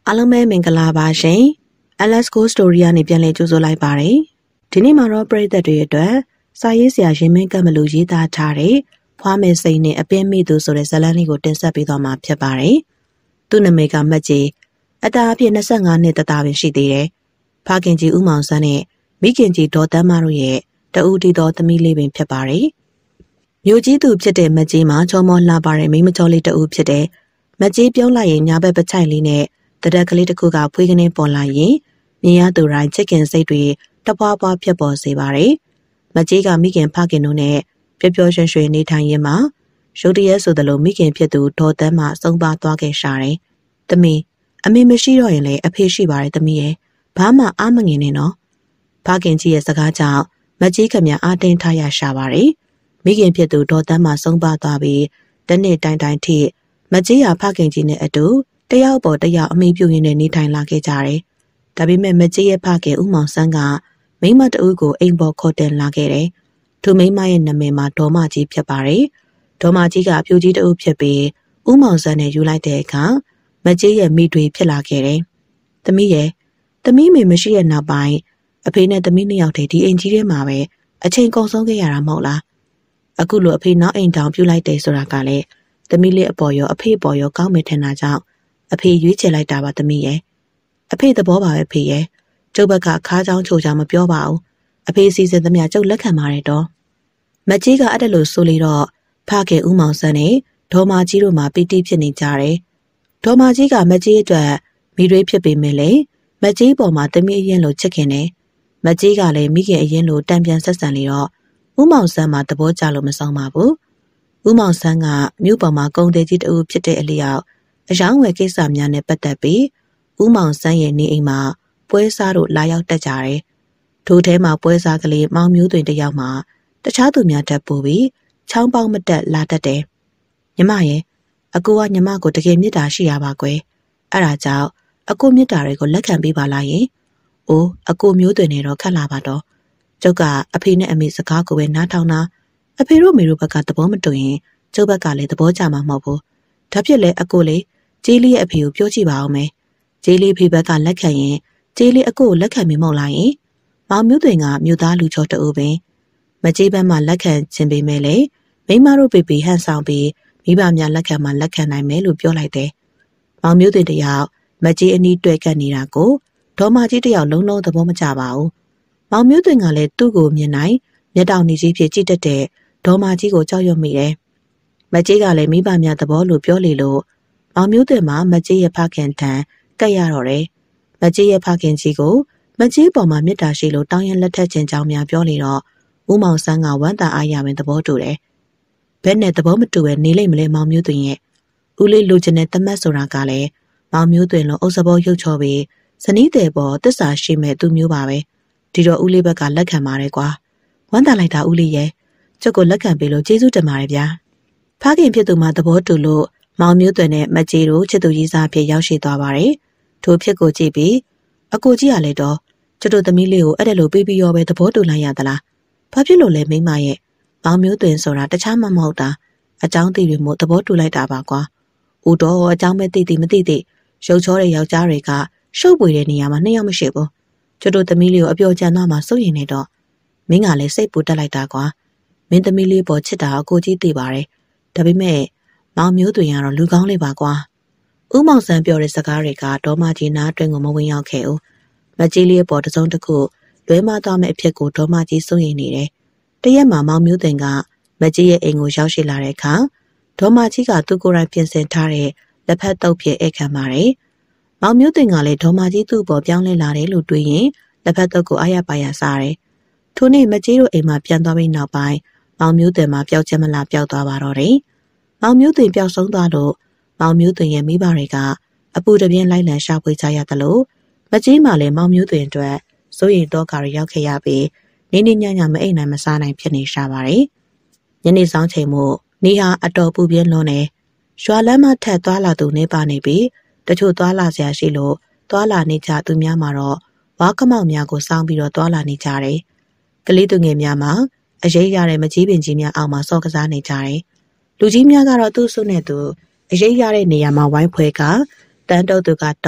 အားလုံးပဲမင်္ဂလာပါရှင်။ LS Go Story ကနေပြန်လည်ကြိုဆိုလိုက်ပါတယ်။ဒီနေ့မှာတော့ပရိသတ်တွေအတွက်စာရေးဆရာရင်မင်းကပ်မလို့ရေးသားထားတဲ့ဖွားမယ်စိတ်နဲ့အပင်းမိသူဆိုတဲ့ဇာတ်လမ်းလေးကိုတင်ဆက်ပေးသွားမှာဖြစ်ပါတယ်။သူ့နာမည်ကမက်ကြီးအတားအဖြစ်25နှစ်တသားပင်ရှိသေးတယ်။ဖခင်ကြီးဦးမောင်ဆန်းနဲ့မိခင်ကြီးဒေါ်တန်းမတို့ရဲ့တဦးတည်သောသမီးလေးပင်ဖြစ်ပါတယ်။မြို့ကြီးသူဖြစ်တဲ့မက်ကြီးမှာချောမောလှပတဲ့မိမချောလေးတဦးဖြစ်တဲ့မက်ကြီးပြုံးလိုက်ရင်ညာဘက်ပချိုင်လေးနဲ့တရက်ကလေးတစ်ခုကဖွေးကနေပေါ်လာရင်မြင်ရသူတိုင်းချစ်ခင်စိတ်တွေတပွားပွားဖြစ်ပေါ်စေပါတယ်။မကြီးကမိခင်ဖခင်တို့နဲ့ပျော်ပျော်ရွှင်ရွှင်နေထိုင်ရင်းမှာရုတ်တရက်ဆိုသလိုမိခင်ဖြစ်သူဒေါ်တန်းမှဆုံးပါသွားခဲ့ရှာတယ်။သမီးအမေမရှိတော့ရင်လည်းအဖေရှိပါတယ်သမီးရဲ့ဘာမှအားမငင်နဲ့နော်။ဖခင်ကြီးရဲ့စကားကြောင့်မကြီးခမအားတင်းထားရရှာပါတယ်။မိခင်ဖြစ်သူဒေါ်တန်းမှဆုံးပါသွားပြီးတနေ့တိုင်တိုင်ထိမကြီးရဖခင်ကြီးနဲ့အတူတယောက်ပေါ်တယောက်အမိပြုရင်းနဲ့နေထိုင်လာခဲ့ကြတယ်။ဒါပေမဲ့မကြီးရဲ့ဖခင်ဦးမောင်ဆန်းကမိမတဦးကိုအိမ်ပေါ်ခေါ်တင်လာခဲ့တယ်။သူမိမရဲ့နာမည်မှာဒေါ်မကြီးဖြစ်ပါတယ်။ဒေါ်မကြီးကအပြူကြီးတဦးဖြစ်ပြီးဦးမောင်ဆန်းနဲ့ယူလိုက်တဲ့အခါမကြီးရဲ့မိတွေဖြစ်လာခဲ့တယ်။သမီးရဲ့သမီးမေမရှိတဲ့နောက်ပိုင်းအဖေနဲ့သမီးနှစ်ယောက်တည်းဒီအိမ်ကြီးထဲမှာပဲအချိန်ကုန်ဆုံးခဲ့ရတာမဟုတ်လား။အခုလိုအဖေနောက်အိမ်တောင်ပြုတ်လိုက်တယ်ဆိုတာကလည်းသမီးလေးအပေါ်ရောအဖေအပေါ်ရောကောင်းမယ်ထင်တာကြောင့်အဖေရွေးချယ်လိုက်တာပါသမီးရဲ့အဖေသဘောပါပဲဖေရဲ့ကျုပ်ဘက်ကခါးချောင်းချိုချောင်းမပြောပါဘူးအဖေစီစဉ်သမျှကျုပ်လက်ခံပါတယ်တော့မကြီးကအဲ့ဒါလို့ဆိုလေတော့ဖခင်ဦးမောင်ဆန်းနဲ့ဒေါ်မကြီးတို့မှပီတိဖြစ်နေကြတယ်ဒေါ်မကြီးကမကြီးအတွက်မိရွေးဖြစ်ပေမဲ့လေမကြီးပေါ်မှာသမီးအရင်လိုချစ်ခင်တယ်မကြီးကလည်းမိခင်အရင်လိုတံပြန်ဆက်ဆံလေတော့ဦးမောင်ဆန်းမှသဘောကျလို့မဆောင်ပါဘူးဦးမောင်ဆန်းကမြို့ပေါ်မှာကုန်သည်ကြီးတဦးဖြစ်တဲ့အလျောက်အယောင်းဝယ်ကိစ္စများနဲ့ပတ်သက်ပြီးဦးမောင်ဆန်းရဲ့နေအိမ်မှာပွဲစားတို့လာရောက်တက်ကြတယ်။ထိုထဲမှာပွဲစားကလေးမောင်မျိုးသွင်တယောက်မှတခြားသူများတက်ပို့ပြီးချောင်းပေါက်မတက်လာတတ်တယ်။ညီမရဲ့အကိုကညီမကိုတကယ်မေတ္တာရှိရပါကွယ်။အဲ့ဒါကြောင့်အကိုမေတ္တာတွေကိုလက်ခံပေးပါလားယင်။အိုးအကိုမျိုးသွင်နေတော့ခက်လာပါတော့။ကျုပ်ကအဖေနဲ့အမေစကားကိုပဲနားထောင်တာအဖေတို့မေတို့ဘက်ကသဘောမတူရင်ကျုပ်ဘက်ကလည်းသဘောကျမှာမဟုတ်ဘူး။ဒါဖြစ်လေအကိုလေကျေးလေးရဲ့အဖေကိုပြောကြည့်ပါဦးမယ်။ကျေးလေးဖေဘက်ကလက်ခံရင်ကျေးလေးအကိုကိုလက်ခံမိမဟုတ်လားယင်။မောင်မျိုးသွင်ကမြို့သားလူချောတအုပ်ပင်မကျေးဘက်မှလက်ခံခြင်းပေမဲ့လေမိမတို့ပေပေဟန်ဆောင်ပြီးမိဘများလက်ခံမှလက်ခံနိုင်မယ်လို့ပြောလိုက်တယ်။မောင်မျိုးသွင်တယောက်မကျေးအနီးတွေ့ကပ်နေတာကိုဒေါ်မကြီးတယောက်လုံးလုံးသဘောမကျပါဘူး။မောင်မျိုးသွင်ကလည်းသူ့ကိုမြင်နိုင်မျက်တောင်နေကြီးဖြစ်ကြည့်တတ်တဲ့ဒေါ်မကြီးကိုကြောက်ရွံ့မိတယ်။မကျေးကလည်းမိဘများသဘောလို့ပြောလေလို့မောင်မျိုးသွင်မှာမကြီးရဲ့ဖခင်ထံကပ်ရတော့တယ်။မကြီးရဲ့ဖခင်ကြီးကိုမကြီးပေါ်မှာမေတ္တာရှိလို့တောင်းရင်လက်ထက်ခြင်းကြောင်းများပြောလေတော့ဦးမောင်ဆန်းကဝမ်းသာအားရပင်သဘောတူတယ်။ဘယ်နဲ့သဘောမတူပဲနေလိမ့်မလဲမောင်မျိုးသွင်ရဲ့ဦးလေးလူချင်တဲ့တမတ်ဆိုတာကလည်းမောင်မျိုးသွင်လုံးအုပ်စဘောရုပ်ချောပြီးဇနီးတဲ့ပေါ်တစ္ဆာရှိမဲ့သူမျိုးပါပဲ။ဒီတော့ဦးလေးဘက်ကလက်ခံပါတယ်ကွာ။ဝမ်းသာလိုက်တာဦးလေးရဲ့ကျုပ်ကိုလက်ခံပေးလို့ကျေးဇူးတင်ပါတယ်ဗျာ။ဖခင်ဖြစ်သူမှသဘောတူလို့မောင်မျိုးသွင်နဲ့မကြီးတို့ချစ်သူကြီးစားဖြစ်ရောက်ရှိသွားပါတယ်။ထိုဖြစ်ကိုကြည့်ပြီးအကိုကြီးကလည်းတော့ကျတို့သမီးလေးကိုအဲ့ဒါလိုပြီးရောပဲသဘောတူလိုက်ရသလား။ဘာဖြစ်လို့လဲမိမရဲ့မောင်မျိုးသွင်ဆိုတာတခြားမှမဟုတ်တာအကြောင်းသိတွေမို့သဘောတူလိုက်တာပါကွာ။ဦးတော်အကြောင်းပဲသိမသိရုပ်ချောတဲ့ယောက်ျားတွေကရှုပ်ပွေတဲ့နေရာမှာနှစ်ယောက်မရှိဘူး။ကျတို့သမီးလေးကိုအပျော်ကြမ်းသွားမှစိုးရင်နေတော့မင်းကလည်းစိတ်ပူတက်လိုက်တာကွာ။မင်းသမီးလေးပေါ်ချစ်တာအကိုကြီးသိပါတယ်။ဒါပေမဲ့မောင်မျိုးသွင်ကတော့လူကောင်းလေးပါကွာ။ဦးမောင်ဆန်းပြောတဲ့စကားတွေကဒေါ်မကြီးနားအတွင်းကိုမဝင်ရောက်ခဲ့ဘူး။မကြီးလေးပေါ်တစုံတစ်ခုလွဲမသွားမဲ့အဖြစ်ကိုဒေါ်မကြီးစိုးရိမ်နေတယ်။တရက်မှာမောင်မျိုးသွင်ကမကြီးရဲ့အိမ်ကိုရောက်ရှိလာတဲ့အခါဒေါ်မကြီးကသူ့ကိုယ်တိုင်ပြင်ဆင်ထားတဲ့လက်ဖက်တုပ်ဖြစ်ဧကန်ပါတယ်။မောင်မျိုးသွင်ကလည်းဒေါ်မကြီးသူ့ပေါ်ပြောင်းလဲလာတယ်လို့တွေးရင်လက်ဖက်တုပ်ကိုအားရပါရစားတယ်။ထိုနေ့မကြီးတို့အိမ်မှာပြန်သွားပြီးနောက်ပိုင်းမောင်မျိုးသွင်မှာပျောက်ချက်မလားပျောက်သွားပါတော့တယ်။မောင်မျိုးသွင်ပျောက်ဆုံးသွားလို့မောင်မျိုးသွင်ရဲ့မိဘတွေကအပူတပြင်းလိုက်လံရှာဖွေကြရသလိုမကြီးမှလည်းမောင်မျိုးသွင်အတွက်စိုးရိမ်တော့ကာရရောက်ခဲ့ရပြီးနေနေညညမအိမ်နိုင်မစားနိုင်ဖြစ်နေရှာပါတယ်။ညနေဆောင်ချိန်မို့နေဟာအတော်ပူပြင်းလွန်းနေရွာလမ်းမထက်သွားလာသူနေပါနေပြီးတချို့သွားလာစရာရှိလို့သွားလာနေကြသူများမှာတော့ဝါကမောက်များကိုစောင်းပြီးတော့သွားလာနေကြတယ်။ကလေးသူငယ်များမှာအရေးရတဲ့မကြီးပင်ကြီးများအောက်မှာစောကစားနေကြတယ်။လူကြီးများကတော့သူ့ဆုနဲ့သူအရေးရတဲ့နေရာမှာဝိုင်းဖွဲကတန်းတုပ်သူကတုပ်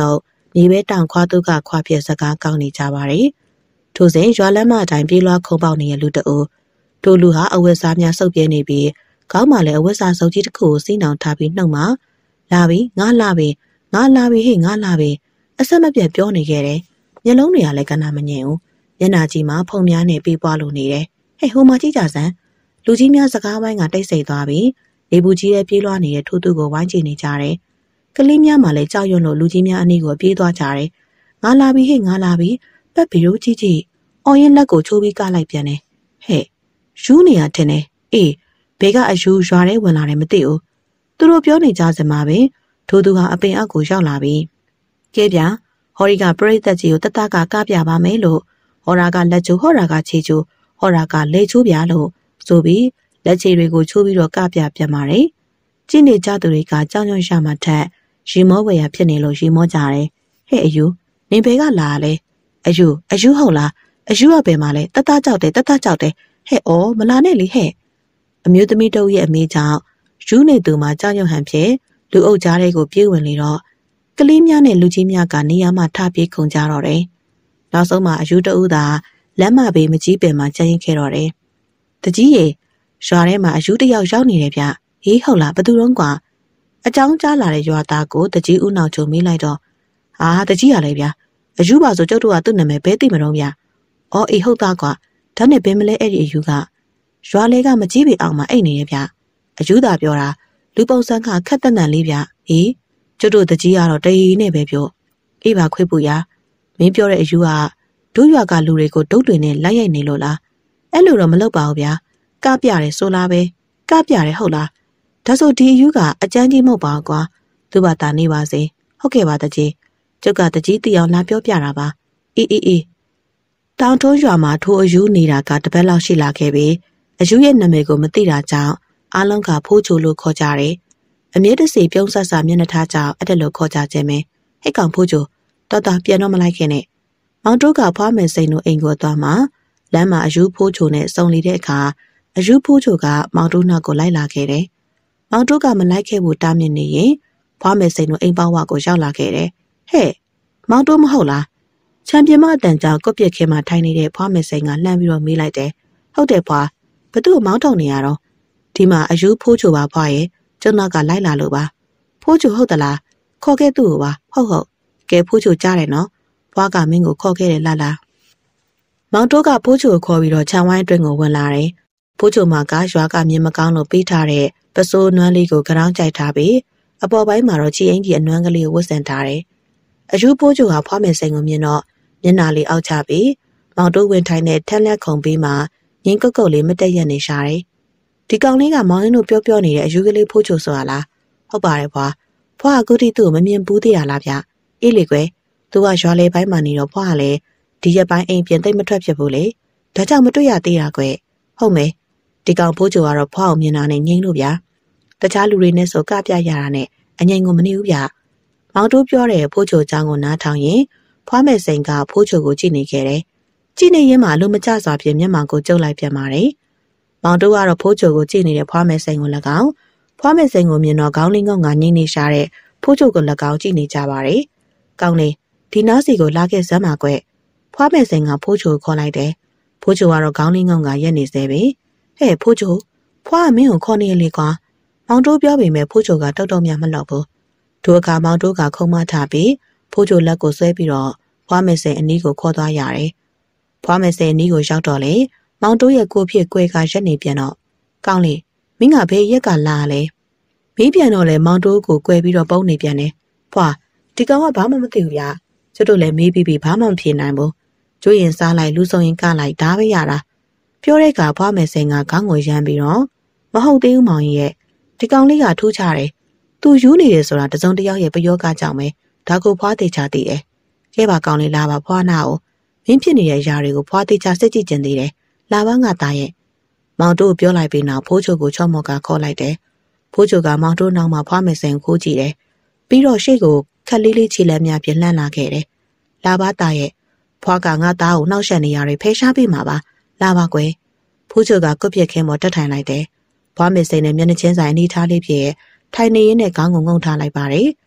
မြေပဲတောင်ခွာသူကခွာပြက်စကားကောင်းနေကြပါတယ်။ထိုစဉ်ရွာလမ်းမအတိုင်းပြေးလွှားခုံပေါက်နေတဲ့လူတအုပ်ထိုလူဟာအဝတ်စားများစုပ်ပြဲနေပြီးခေါင်းမှာလည်းအဝတ်စားစုပ်ကြီးတစ်ခုကိုစီးနှောင်ထားပြီးနှုတ်မှာလာပြီငါလာပြီငါလာပြီဟေ့ငါလာပြီအဆက်မပြတ်ပြောနေခဲ့တယ်။မျက်လုံးတွေကလည်းကနာမငြင်ဘူး။မျက်နှာကြီးမှာဖုံများနဲ့ပြေးပွားလို့နေတယ်။ဟဲ့ဟိုမှာကြည့်ကြစမ်းလူကြီးများစကားဝိုင်းကတိတ်ဆိတ်သွားပြီးလေဘူးကြီးရဲ့ပြေးလွှားနေတဲ့ထိုးသူကိုဝိုင်းကြည့်နေကြတယ်။ကလေးများမှလည်းကြောက်ရွံ့လို့လူကြီးများအနီးကိုပြေးသွားကြတယ်။ငါလာပြီဟေ့ငါလာပြီပတ်ပြီးတော့ကြည့်ကြည့်အော်ရင်လက်ကိုချိုးပြီးကလိုက်ပြန်တယ်။ဟဲ့ယူနေရတဲ့နဲ့အေးဘေကအယူရွာထဲဝင်လာတယ်မသိဘူး။သူတို့ပြောနေကြစမှာပဲထိုးသူဟာအပင်အောက်ကိုရောက်လာပြီ။ကဲဗျာဟော်ရီကပရိသတ်ကြီးကိုတတကကပြပါမယ်လို့ဟော်ရာကလက်ချိုးဟော်ရာကခြေချိုးဟော်ရာကလေချိုးပြလို့ဆိုပြီးလက်ချေတွေကိုချိုးပြီးတော့ကပြပြန်ပါတယ်။ကျင့်နေကြသူတွေကကြောင်ရွံ့ရမှထက်ရီမောဝယ်ရဖြစ်နေလို့ရီမောကြတယ်။ဟဲ့အယူနင်ဘဲကလာလဲအယူဟုတ်လားအယူကဘယ်မှာလဲတတကြောက်တယ်ဟဲ့အော်မလာနဲ့လေဟဲ့အမျိုးသမီးတို့ရဲ့အမေကြောင့်ယူနေသူမှာကြောင်ရွံ့ဟန်ဖြစ်လူအုပ်ကြားတွေကိုပြေးဝင်လေတော့ကလေးများနဲ့လူကြီးများကနေရာမှာထပြေးခုန်ကြတော့တယ်။နောက်ဆုံးမှာအယူတဦးသာလမ်းမဘေးမကြီးပင်မှာကျင်းခဲ့တော့တယ်။တကြီးရေရွာထဲမှာအယူတယောက်ရောက်နေတယ်ဗျ။ဟေးဟုတ်လားဘသူတော့ကွာအကြောင်းကြားလာတဲ့ရွာသားကိုတကြီးဦးနောက်ချုံမေးလိုက်တော့ဟာတကြီးရလေဗျ။အယူပါဆိုကျုပ်တို့ကသူ့နာမည်ဘဲသိမတော့ဗျ။အော်အေးဟုတ်သားကွာဒါနဲ့ဘယ်မလဲအဲ့ဒီအယူကရွာလေးကမကြီးပေအောင်မှာအိတ်နေရဲ့ဗျ။အယူသာပြောတာလူပုံစံကခက်တန်တန်လေးဗျ။ဟေးကျုပ်တို့တကြီးကတော့တရီနဲ့ပဲပြောအေးပါခွေးပူရမင်းပြောတဲ့အယူကဒုရွာကလူတွေကိုဒုတ်တွေနဲ့လိုက်ရိုက်နေလို့လားအဲ့လိုတော့မလုပ်ပါဘူးဗျာကပြတယ်ဆိုလားပဲကပြတယ်ဟုတ်လားဒါဆိုဒီအယူကအကျန်းကြီးမဟုတ်ပါဘူးကွာသူ့ဘာသာနေပါစေဟုတ်ကဲ့ပါတကြီးကျုပ်ကတကြီးတီအောင်လာပြောပြတာပါအေးတောင်ထိုးရွာမှာထိုးအယူနေတာကတပတ်လောက်ရှိလာခဲ့ပြီအယူရဲ့နာမည်ကိုမသိတာကြောင့်အားလုံးကဖိုးချိုလို့ခေါ်ကြတယ်အမြဲတစေပြုံးဆက်စာမျက်နှာထားကြောင့်အဲ့ဒါလို့ခေါ်ကြခြင်းပဲဟဲ့ကောင်ဖိုးချိုတော်ပြန်တော့မလိုက်ခင်နဲ့မောင်တို့ကဖွားမယ်စိန်တို့အိမ်ကိုသွားမှလမ်းမှာအယူဖိုးချိုနဲ့စုံနေတဲ့အခါအယူဖိုးချိုကမောင်တို့နောက်ကိုလိုက်လာခဲ့တယ်မောင်တို့ကမလိုက်ခဲ့ဘူးတားမြစ်နေရင်ဖွားမယ်စိန်တို့အိမ်ပေါဝကိုရောက်လာခဲ့တယ်ဟဲ့မောင်တို့မဟုတ်လားချန်ပီယံမအတန်ကြောင့်ကုတ်ပြက်ခဲမှာထိုင်နေတဲ့ဖွားမယ်စိန်ကလှမ်းပြီးတော့မေးလိုက်တယ်ဟုတ်တယ်ဖွားဘသူ့မောင်းထုံနေရတော့ဒီမှာအယူဖိုးချိုပါဖွားရဲ့ကျုံနောက်ကလိုက်လာလို့ပါဖိုးချိုဟုတ်သလားခေါ်ခဲ့သူ့ကိုပါဟုတ်ကဲဖိုးချိုကြားတယ်နော်ဖွားကမင်းကိုခေါ်ခဲ့တယ်လားမောင်တိုးကဖိုးချိုကိုခေါ်ပြီးတော့ခြံဝိုင်းအတွင်းကိုဝင်လာတယ်ဖိုးချိုမကရွာကမြင်မကောင်းလို့ပေးထားတဲ့ပစိုးနွမ်းလေးကိုကြောင်းကြိုက်ထားပြီးအပေါ်ပိုင်းမှာတော့ချီအင်ကြီးအနွမ်းကလေးကိုဝတ်ဆင်ထားတယ်အယူဖိုးချိုကဖွားမယ်စိန်ကိုမြင်တော့မျက်နှာလေးအောက်ချပြီးမောင်တိုးဝင်ထိုင်တဲ့ထက်လက်ခုံပေးမှာငင်းကုတ်လေးမတက်ရက်နေရှာတယ်ဒီကောင်လေးကမောင်ရင်းတို့ပြောနေတဲ့အယူကလေးဖိုးချိုဆိုတာလားဟုတ်ပါတယ်ဖွာကကုတီသူ့ကိုမမြင်ဘူးသေးတာလားဗျအေးလေကွယ်သူကရွာလေပိုင်းမှာနေတော့ဖွာကလည်းဒီရက်ပိုင်းအိမ်ပြင်သိမ့်မထွက်ဖြစ်ဘူးလေဒါကြောင့်မတွေ့ရသေးတာကွယ်ဟုတ်မယ်ဒီကောင်ဖိုးချိုကတော့ဖွာကိုမြင်တာနဲ့ငိမ့်လို့ဗျာတခြားလူတွေနဲ့ဆိုကပြရတာနဲ့အငိမ့်ကိုမနေဘူးဗျမောင်တို့ပြောတဲ့ဖိုးချိုเจ้าကိုနားထောင်ရင်ဖွာမယ်စိန်ကဖိုးချိုကိုကြည့်နေခဲ့တယ်ကြည့်နေရင်မှလိုမကျစွာဖြင့်မျက်မှောင်ကိုကျုပ်လိုက်ပြန်ပါတယ်မောင်တို့ကတော့ဖိုးချိုကိုကြည့်နေတဲ့ဖွာမယ်စိန်ကို၎င်းဖွာမယ်စိန်ကိုမြင်တော့ခေါင်းလေးငုံငါငိမ့်နေရှာတဲ့ဖိုးချိုကို၎င်းကြည့်နေကြပါတယ်ကောင်းလေဒီနားစီကိုလာခဲ့စမ်းပါကွယ်ဖွားမယ်စိန်ကဖိုးချိုခေါ်လိုက်တယ်ဖိုးချိုကတော့ခေါင်းလေးငုံကရက်နေသေးပဲဟဲ့ဖိုးချိုဖွားကမင်းကိုခေါ်နေလေကွာမောင်တိုးပြောပေမဲ့ဖိုးချိုကတောက်တော့မြမလောက်ဘူးထိုအခါမောင်တိုးကခုံမထားပြီးဖိုးချိုလက်ကိုဆွဲပြီးတော့ဖွားမယ်စိန်အနီးကိုခေါ်သွားရတယ်ဖွားမယ်စိန်အနီးကိုရောက်တော့လေမောင်တိုးရဲ့ကိုဖြစ်ကွဲကရက်နေပြန်တော့ကောင်းလေမင်းကဘယ်ရက်ကလာလဲမေးပြန်တော့လေမောင်တိုးကိုကွဲပြီးတော့ပုံနေပြန်တယ်ဖွာဒီကောင်ကဘာမှမသိဘူးဗျာကျွတ်တို့လည်းမေးပြီးဘာမှမဖြေနိုင်ဘူးကျွေးရင်စားလိုက်လူဆုံရင်ကလိုက်ဒါပဲရတာပြောတဲ့ကဖွားမယ်စိန်ကခေါင်းကိုရမ်းပြီးတော့မဟုတ်သေးဘူးမောင်ကြီးရဲ့ဒီကောင်လေးကထူးခြားတယ်သူယူနေတယ်ဆိုတာတစုံတစ်ယောက်ရဲ့ပယောဂကြောင့်ပဲဒါကိုဖွားသေးချသိတယ်ကဲပါကောင်လေးလာပါဖွားနာကိုမင်းဖြစ်နေတဲ့ຢာတွေကိုဖွားသေးချစစ်ကြည့်ကျင်သေးတယ်လာပါငါသားရဲ့မောင်တို့ပြောလိုက်ပြီးနောက်ဖိုးချိုကိုချော့မော့ကခေါ်လိုက်တယ်ဖိုးချိုကမောင်တို့နောက်မှာဖွားမယ်စိန်ခိုးကြည့်တယ်ပြီးတော့ရှေ့ကိုခက်လေးလေးခြေလက်များပြလှမ်းလာခဲ့တယ်လာပါသားရဲ့ဖွားကငါသားကိုနှောက်ယှက်နေရတွေဖယ်ရှားပေးမှာပါလာပါကွယ်ဖိုးချိုကကုတ်ပြက်ခင်းပေါ်တက်ထိုင်လိုက်တယ်ဖွားမယ်စိန်နဲ့မျက်နှာချင်းဆိုင်အနီးထားလေးဖြစ်ထိုင်နေရင်းနဲ့ခေါင်းငုံငုံထားလိုက်ပါတယ်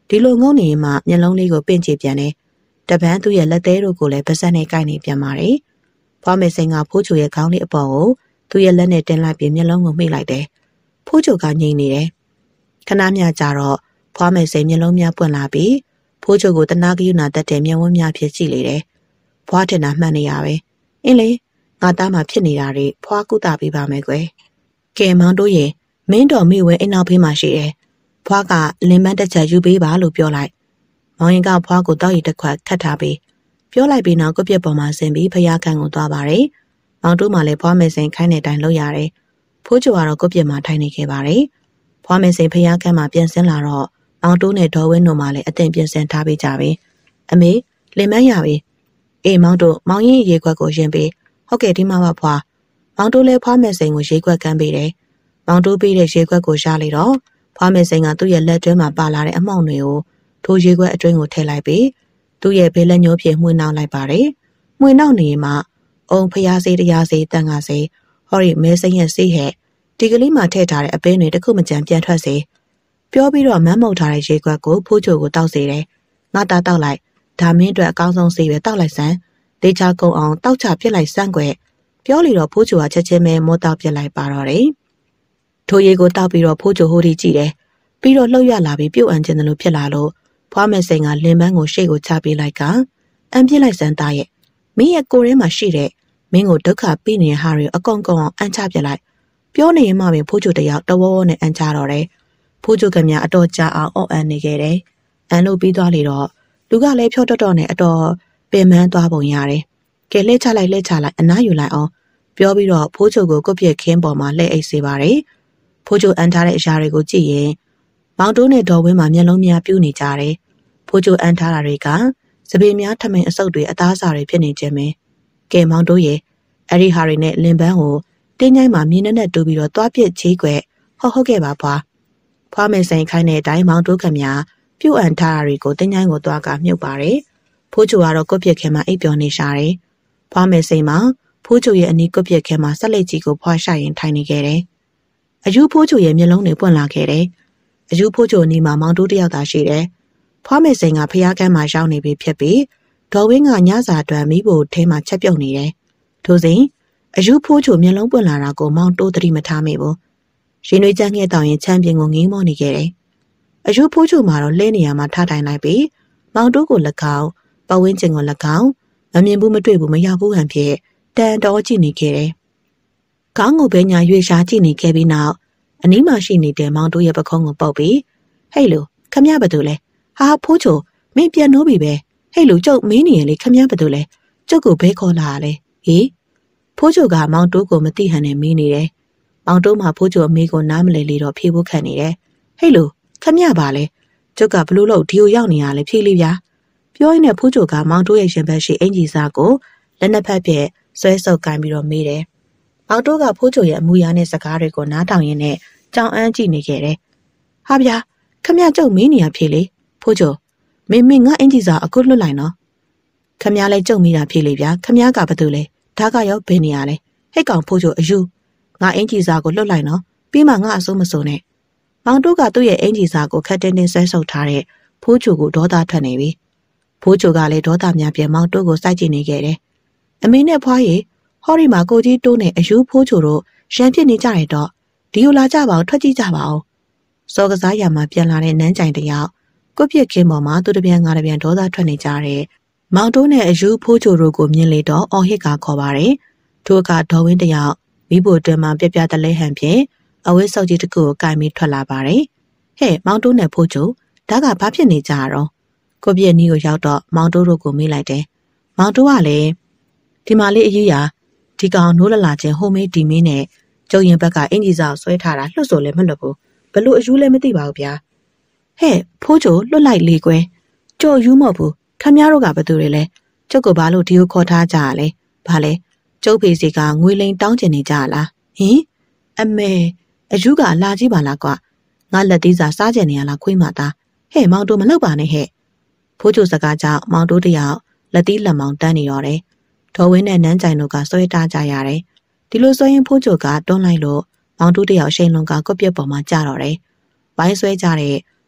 ဒီလိုငုံနေမှမျက်လုံးလေးကိုပင့်ကြည့်ပြန်တယ်တပန်းသူ့ရဲ့လက်သေးတို့ကိုလည်းပါးစပ်နဲ့ကိုက်နေပြန်ပါတယ်ဖွားမေစိန်ကဖိုးချိုရဲ့ခေါင်းလေးအပေါ်ကိုသူ့ရဲ့လက်နဲ့တင်လိုက်ပြီးမျက်လုံးကိုမှိတ်လိုက်တယ်ဖိုးချိုကငြိမ်နေတယ်ခဏမြကြာတော့ဖွားမေစိန်မျက်လုံးများပွင့်လာပြီးဖိုးချိုကိုတနာကယူနာတက်တဲ့မျက်ဝန်းများဖြစ်ကြည့်လေတယ်ဖွားထင်တာမှတ်နေရပဲအင်းလေငါသားမှဖြစ်နေတာတွေဖွားကုသပေးပါမယ်ကွယ်ကဲမောင်တို့ရဲ့မင်းတော်မိဝဲအိမ်နောက်ဖေးမှာရှိတယ်ဖွားကလင်မန်းတစ်ချက်ယူပေးပါလို့ပြောလိုက်မောင်ရင်ကဖွားကိုတောက်ရည်တစ်ခွက်ခတ်ထားပြီးပြောလိုက်ပြီးနောက်ကိုပြက်ပေါ်မှာဆင်းပြီးဖျားခံကိုသွားပါတယ်မောင်တို့မှလည်းဖွားမေစိန်ခိုင်းတဲ့အတိုင်းလုပ်ရတယ်ဖိုးချိုကတော့ကိုပြက်မှာထိုင်နေခဲ့ပါတယ်ဖွားမေစိန်ဖျားခံမှာပြန်ဆင်းလာတော့မောင်တို့နဲ့ဒေါ်ဝင်းတို့မှလည်းအတင်ပြင်ဆင်ထားပေးကြပြီအမေလင်မန်းရပြီအေးမောင်တို့မောင်ရင်ရေခွက်ကိုရင်ပေးဟုတ်ကဲ့ဒီမှာပါဖွားမောင်တို့လည်းဖွားမေစိန်ကိုရေခွက်ကမ်းပေးတယ်မောင်တို့ပေးတဲ့ရေခွက်ကိုရှားလိုက်တော့ဖွားမေစိန်ကသူ့ရဲ့လက်တွင်းမှာပါလာတဲ့အမောင့်တွေကိုထိုးရေခွက်အတွင်းကိုထည့်လိုက်ပြီးသူ့ရဲ့ဘေးလက်ညှိုးဖြင့်မှွေနှောက်လိုက်ပါတယ်မှွေနှောက်နေမှအုံဖျားစေးတရားစေးတန်ခါစေးဟော်ရီမဲစိန်ရဲ့စေးဟဲ့ဒီကလေးမှထည့်ထားတဲ့အပင်းတွေတစ်ခုမကြံပြန်ထွက်စေပြောပြီးတော့မန်းမုတ်ထားတဲ့ရေခွက်ကိုဖိုးချိုကိုတောက်စေတယ်ငါသားတောက်လိုက်ဒါမင်းအတွက်အကောင်းဆုံးစေးပဲတောက်လိုက်စမ်းဒေချာကုံအောင်တောက်ချပြစ်လိုက်စမ်းကွယ်ပြောလေတော့ဖိုးချိုကချက်ချင်းပဲမောတောက်ပြစ်လိုက်ပါတော့တယ်ထိုရေကိုတောက်ပြီးတော့ဖိုးချိုဟိုဒီကြည့်တယ်ပြီးတော့လှုပ်ရလာပြီးပြုတ်အန်ခြင်းတယ်လို့ဖြစ်လာလို့ဖွားမယ်စိန်ကလင်ပန်းကိုရှေ့ကိုချပေးလိုက်ကအန်ပြစ်လိုက်စမ်းသားရဲ့မင်းရဲ့ကိုယ်ထဲမှာရှိတဲ့မင်းကိုဒုက္ခပေးနေတဲ့ဟာတွေအကုန်ကုန်အောင်အန်ချပြစ်လိုက်ပြောနေရင်မှပဲဖိုးချိုတယောက်တဝဝနဲ့အန်ချတော့တယ်ဖိုးချိုကမြအတော်ကြာအောင်အော့အန်နေခဲ့တယ်အန်လို့ပြီးသွားလေတော့လူကလည်းဖြောတော့နဲ့အတော်ပင်ပန်းသွားပုံရတယ်ကဲလှည့်ချလိုက်အနားယူလိုက်အောင်ပြောပြီးတော့ဖိုးချိုကိုကုတ်ပြက်ခင်းပေါ်မှာလှည့်အိတ်စေပါတယ်ဖိုးချိုအန်ထားတဲ့အရာတွေကိုကြည့်ရင်မောင်တိုးနဲ့ဒေါ်ဝင်းမှာမျက်လုံးများပြူးနေကြတယ်ဖိုးချိုအန်ထားတာတွေကစပင်းများထမင်းအဆုပ်တွေအသားစာတွေဖြစ်နေခြင်းပဲကဲမောင်တိုးရဲ့အဲ့ဒီဟာတွေနဲ့လင်ပန်းကိုတင်းញိုင်းမှာမြင်းနဲ့တူပြီးတော့သွားပြစ်ချေးကွယ်ဟုတ်ကဲ့ပါဖွားမယ်ဆိုင်ခိုင်းတဲ့အတိုင်းမောင်တိုးခမများပြူအန်ထားတာတွေကိုတင်းញိုင်းကိုသွားကမြုပ်ပါတယ်ဖိုးချိုကတော့ကုတ်ပြက်ခဲမှာအိပ်ပျော်နေရှာတယ်ဖွားမယ်စိန်မှာဖိုးချိုရဲ့အနီးကုတ်ပြက်ခဲမှာဆက်လက်ကြီးကိုဖွာရှာရင်ထိုင်နေခဲ့တယ်အယူဖိုးချိုရဲ့မျက်လုံးတွေပွင့်လာခဲ့တယ်အယူဖိုးချိုအနီးမှာမောင်တိုးတယောက်သာရှိတယ်ဖွားမယ်စိန်ကဖျားကမ်းမှာရောက်နေပြီဖြစ်ပြီးဒေါ်ဝင်းကညစာအတွက်မိဖို့ထဲမှာချက်ပြုတ်နေတယ်ထို့စဉ်အယူဖိုးချိုမျက်လုံးပွင့်လာတာကိုမောင်တိုးသတိမထားမိဘူးရင်ွေးကြမ်းငှဲ့တောင်ရင်ချမ်းပြင်ကိုငိမ့်မောနေခဲ့တယ်အယူဖိုးချိုမှာတော့လဲနေရမှာထားတိုင်လိုက်ပြီးမောင်တိုးကို၎င်းပဝင်းကျင်ကို၎င်းမမြင်ဘူးမတွေ့ဘူးမရောက်ဘူးဟန်ဖြစ်တန်တော်ကြည့်နေခဲ့တယ်ခေါင်းကိုပဲညာရွေရှားကြည့်နေခဲ့ပြီးနောက်အနီးမှာရှိနေတဲ့မောင်တိုးရဲ့ပခုံးကိုပုတ်ပြီးဟဲ့လူခမရဘာတူလဲဟာဖိုးချိုမင်းပြန်နိုးပြီပဲဟဲ့လူကျုပ်မင်းနေရလေခမရဘာတူလဲကျုပ်ကိုဘဲခေါ်လာရလဲဟေးဖိုးချိုကမောင်တိုးကိုမသိဟန်နဲ့မင်းနေတယ်မောင်တိုးမှဖိုးချိုအမေကိုနားမလဲလေတော့ဖြေဖို့ခန့်နေတယ်ဟဲ့လူခမရပါလဲကျုပ်ကဘလို့လို့ဒီကိုရောက်နေရလဲဖြေလေးဗျာပြောရင်းနဲ့ဖိုးချိုကမောင်တိုးရဲ့ရင်ဘတ်ရှိအင်ကြီးစားကိုလက်နှစ်ဖက်ပြဲဆွဲဆုပ်ကိုင်းပြီးတော့မေးတယ်မောင်တိုးကဖိုးချိုရဲ့အမူအရာနဲ့စကားတွေကိုနားထောင်ရင်းနဲ့ကြောင်အန်းကြည့်နေခဲ့တယ်ဟာဗျာခမရကျုပ်မင်းနေရဖြေလေဖိုးချိုမင်းငါအင်ကြီးစားအခုလွတ်လိုက်နော်ခမရလည်းကျုပ်မိတာဖြေလေဗျာခမရကဘာတူလဲဒါကရောဘယ်နေရလဲဟိတ်ကောင်ဖိုးချိုအယူငါအင်ကြီးစားကိုလွတ်လိုက်နော်ပြီးမှငါအစိုးမစိုးနဲ့မောင်တိုးကသူ့ရဲ့အင်ကြီးစားကိုခက်တင်းတင်းဆွဲဆုပ်ထားတဲ့ဖိုးချိုကိုဒေါသထွက်နေပြီဖိုးချိုကလည်းဒေါသများပြမောင်တိုးကိုစိုက်ကြည့်နေခဲ့တယ်အမေနဲ့ဖွားရီဟော်ရီမှာကိုကြီးတိုးနဲ့အယူဖိုးချိုတို့ရန်ဖြစ်နေကြရတော့ဒီလိုလာကြပါအောင်ထွက်ကြည့်ကြပါအောင်စောကစားရမှာပြန်လာတဲ့နန်းကြိုင်တယောက်ကိုပြစ်ခင်းပေါ်မှာသူတပြန်ငါတပြန်ဒေါသထွက်နေကြတဲ့မောင်တိုးနဲ့အယူဖိုးချိုတို့ကိုမြင်လေတော့အော်ဟစ်ကခေါ်ပါတယ်ထို့ကဒေါ်ဝင်းတယောက်မိဖို့တွင်မှပြပြတလဲဟန်ဖြင့်အဝိစောက်ကြီးတစ်ခုကိုကင်ပြီးထွက်လာပါတယ်ဟဲ့မောင်တိုးနဲ့ဖိုးချိုဒါကဘာဖြစ်နေကြရတော့ကိုပြည့်နီးကိုရောက်တော့မောင်တိုးတို့ကိုမေးလိုက်တယ်မောင်တိုးကလည်းဒီမှာလေးအရေးရာဒီကောင်နိုးလလာချင်းဟိုမေးဒီမင်းနဲ့ကျုံရင်ဘက်ကအင်ကြီးစားဆွဲထားတာလွတ်ဆိုလည်းမလွတ်ဘူးဘလို့အယူလည်းမသိပါဘူးဗျာဟဲ့ဖိုးချိုလွတ်လိုက်လေကွယ်ကျို့ယူမဟုတ်ဘူးခမည်းတော်ကဘသူတွေလဲကျုပ်ကဘာလို့ဒီကိုခေါ်ထားကြရလဲဘာလဲကျုပ်ဖေစီကငွေလိန်တောင်းကျင်နေကြလားဟင်အမေအယူကလာကြည့်ပါလားကွာငါလက်သေးစားစားကျင်နေရလားခွေးမသားဟဲ့မောင်တိုးမလောက်ပါနဲ့ဟဲ့ဖိုးချိုစကားကြောင့်မောင်တိုးတယောက်လက်သီးလက်မောင်းတန်းနေတော့တယ်ဒေါ်ဝင်းနဲ့နန်းကြိုင်တို့ကဆွဲတားကြရတယ်ဒီလိုဆွဲရင်ဖိုးချိုကတွန်းလိုက်လို့မောင်တိုးတယောက်ရှိန်လုံးကကွက်ပြက်ပေါ်မှာကျတော့တယ်ဝိုင်းဆွဲကြတဲ့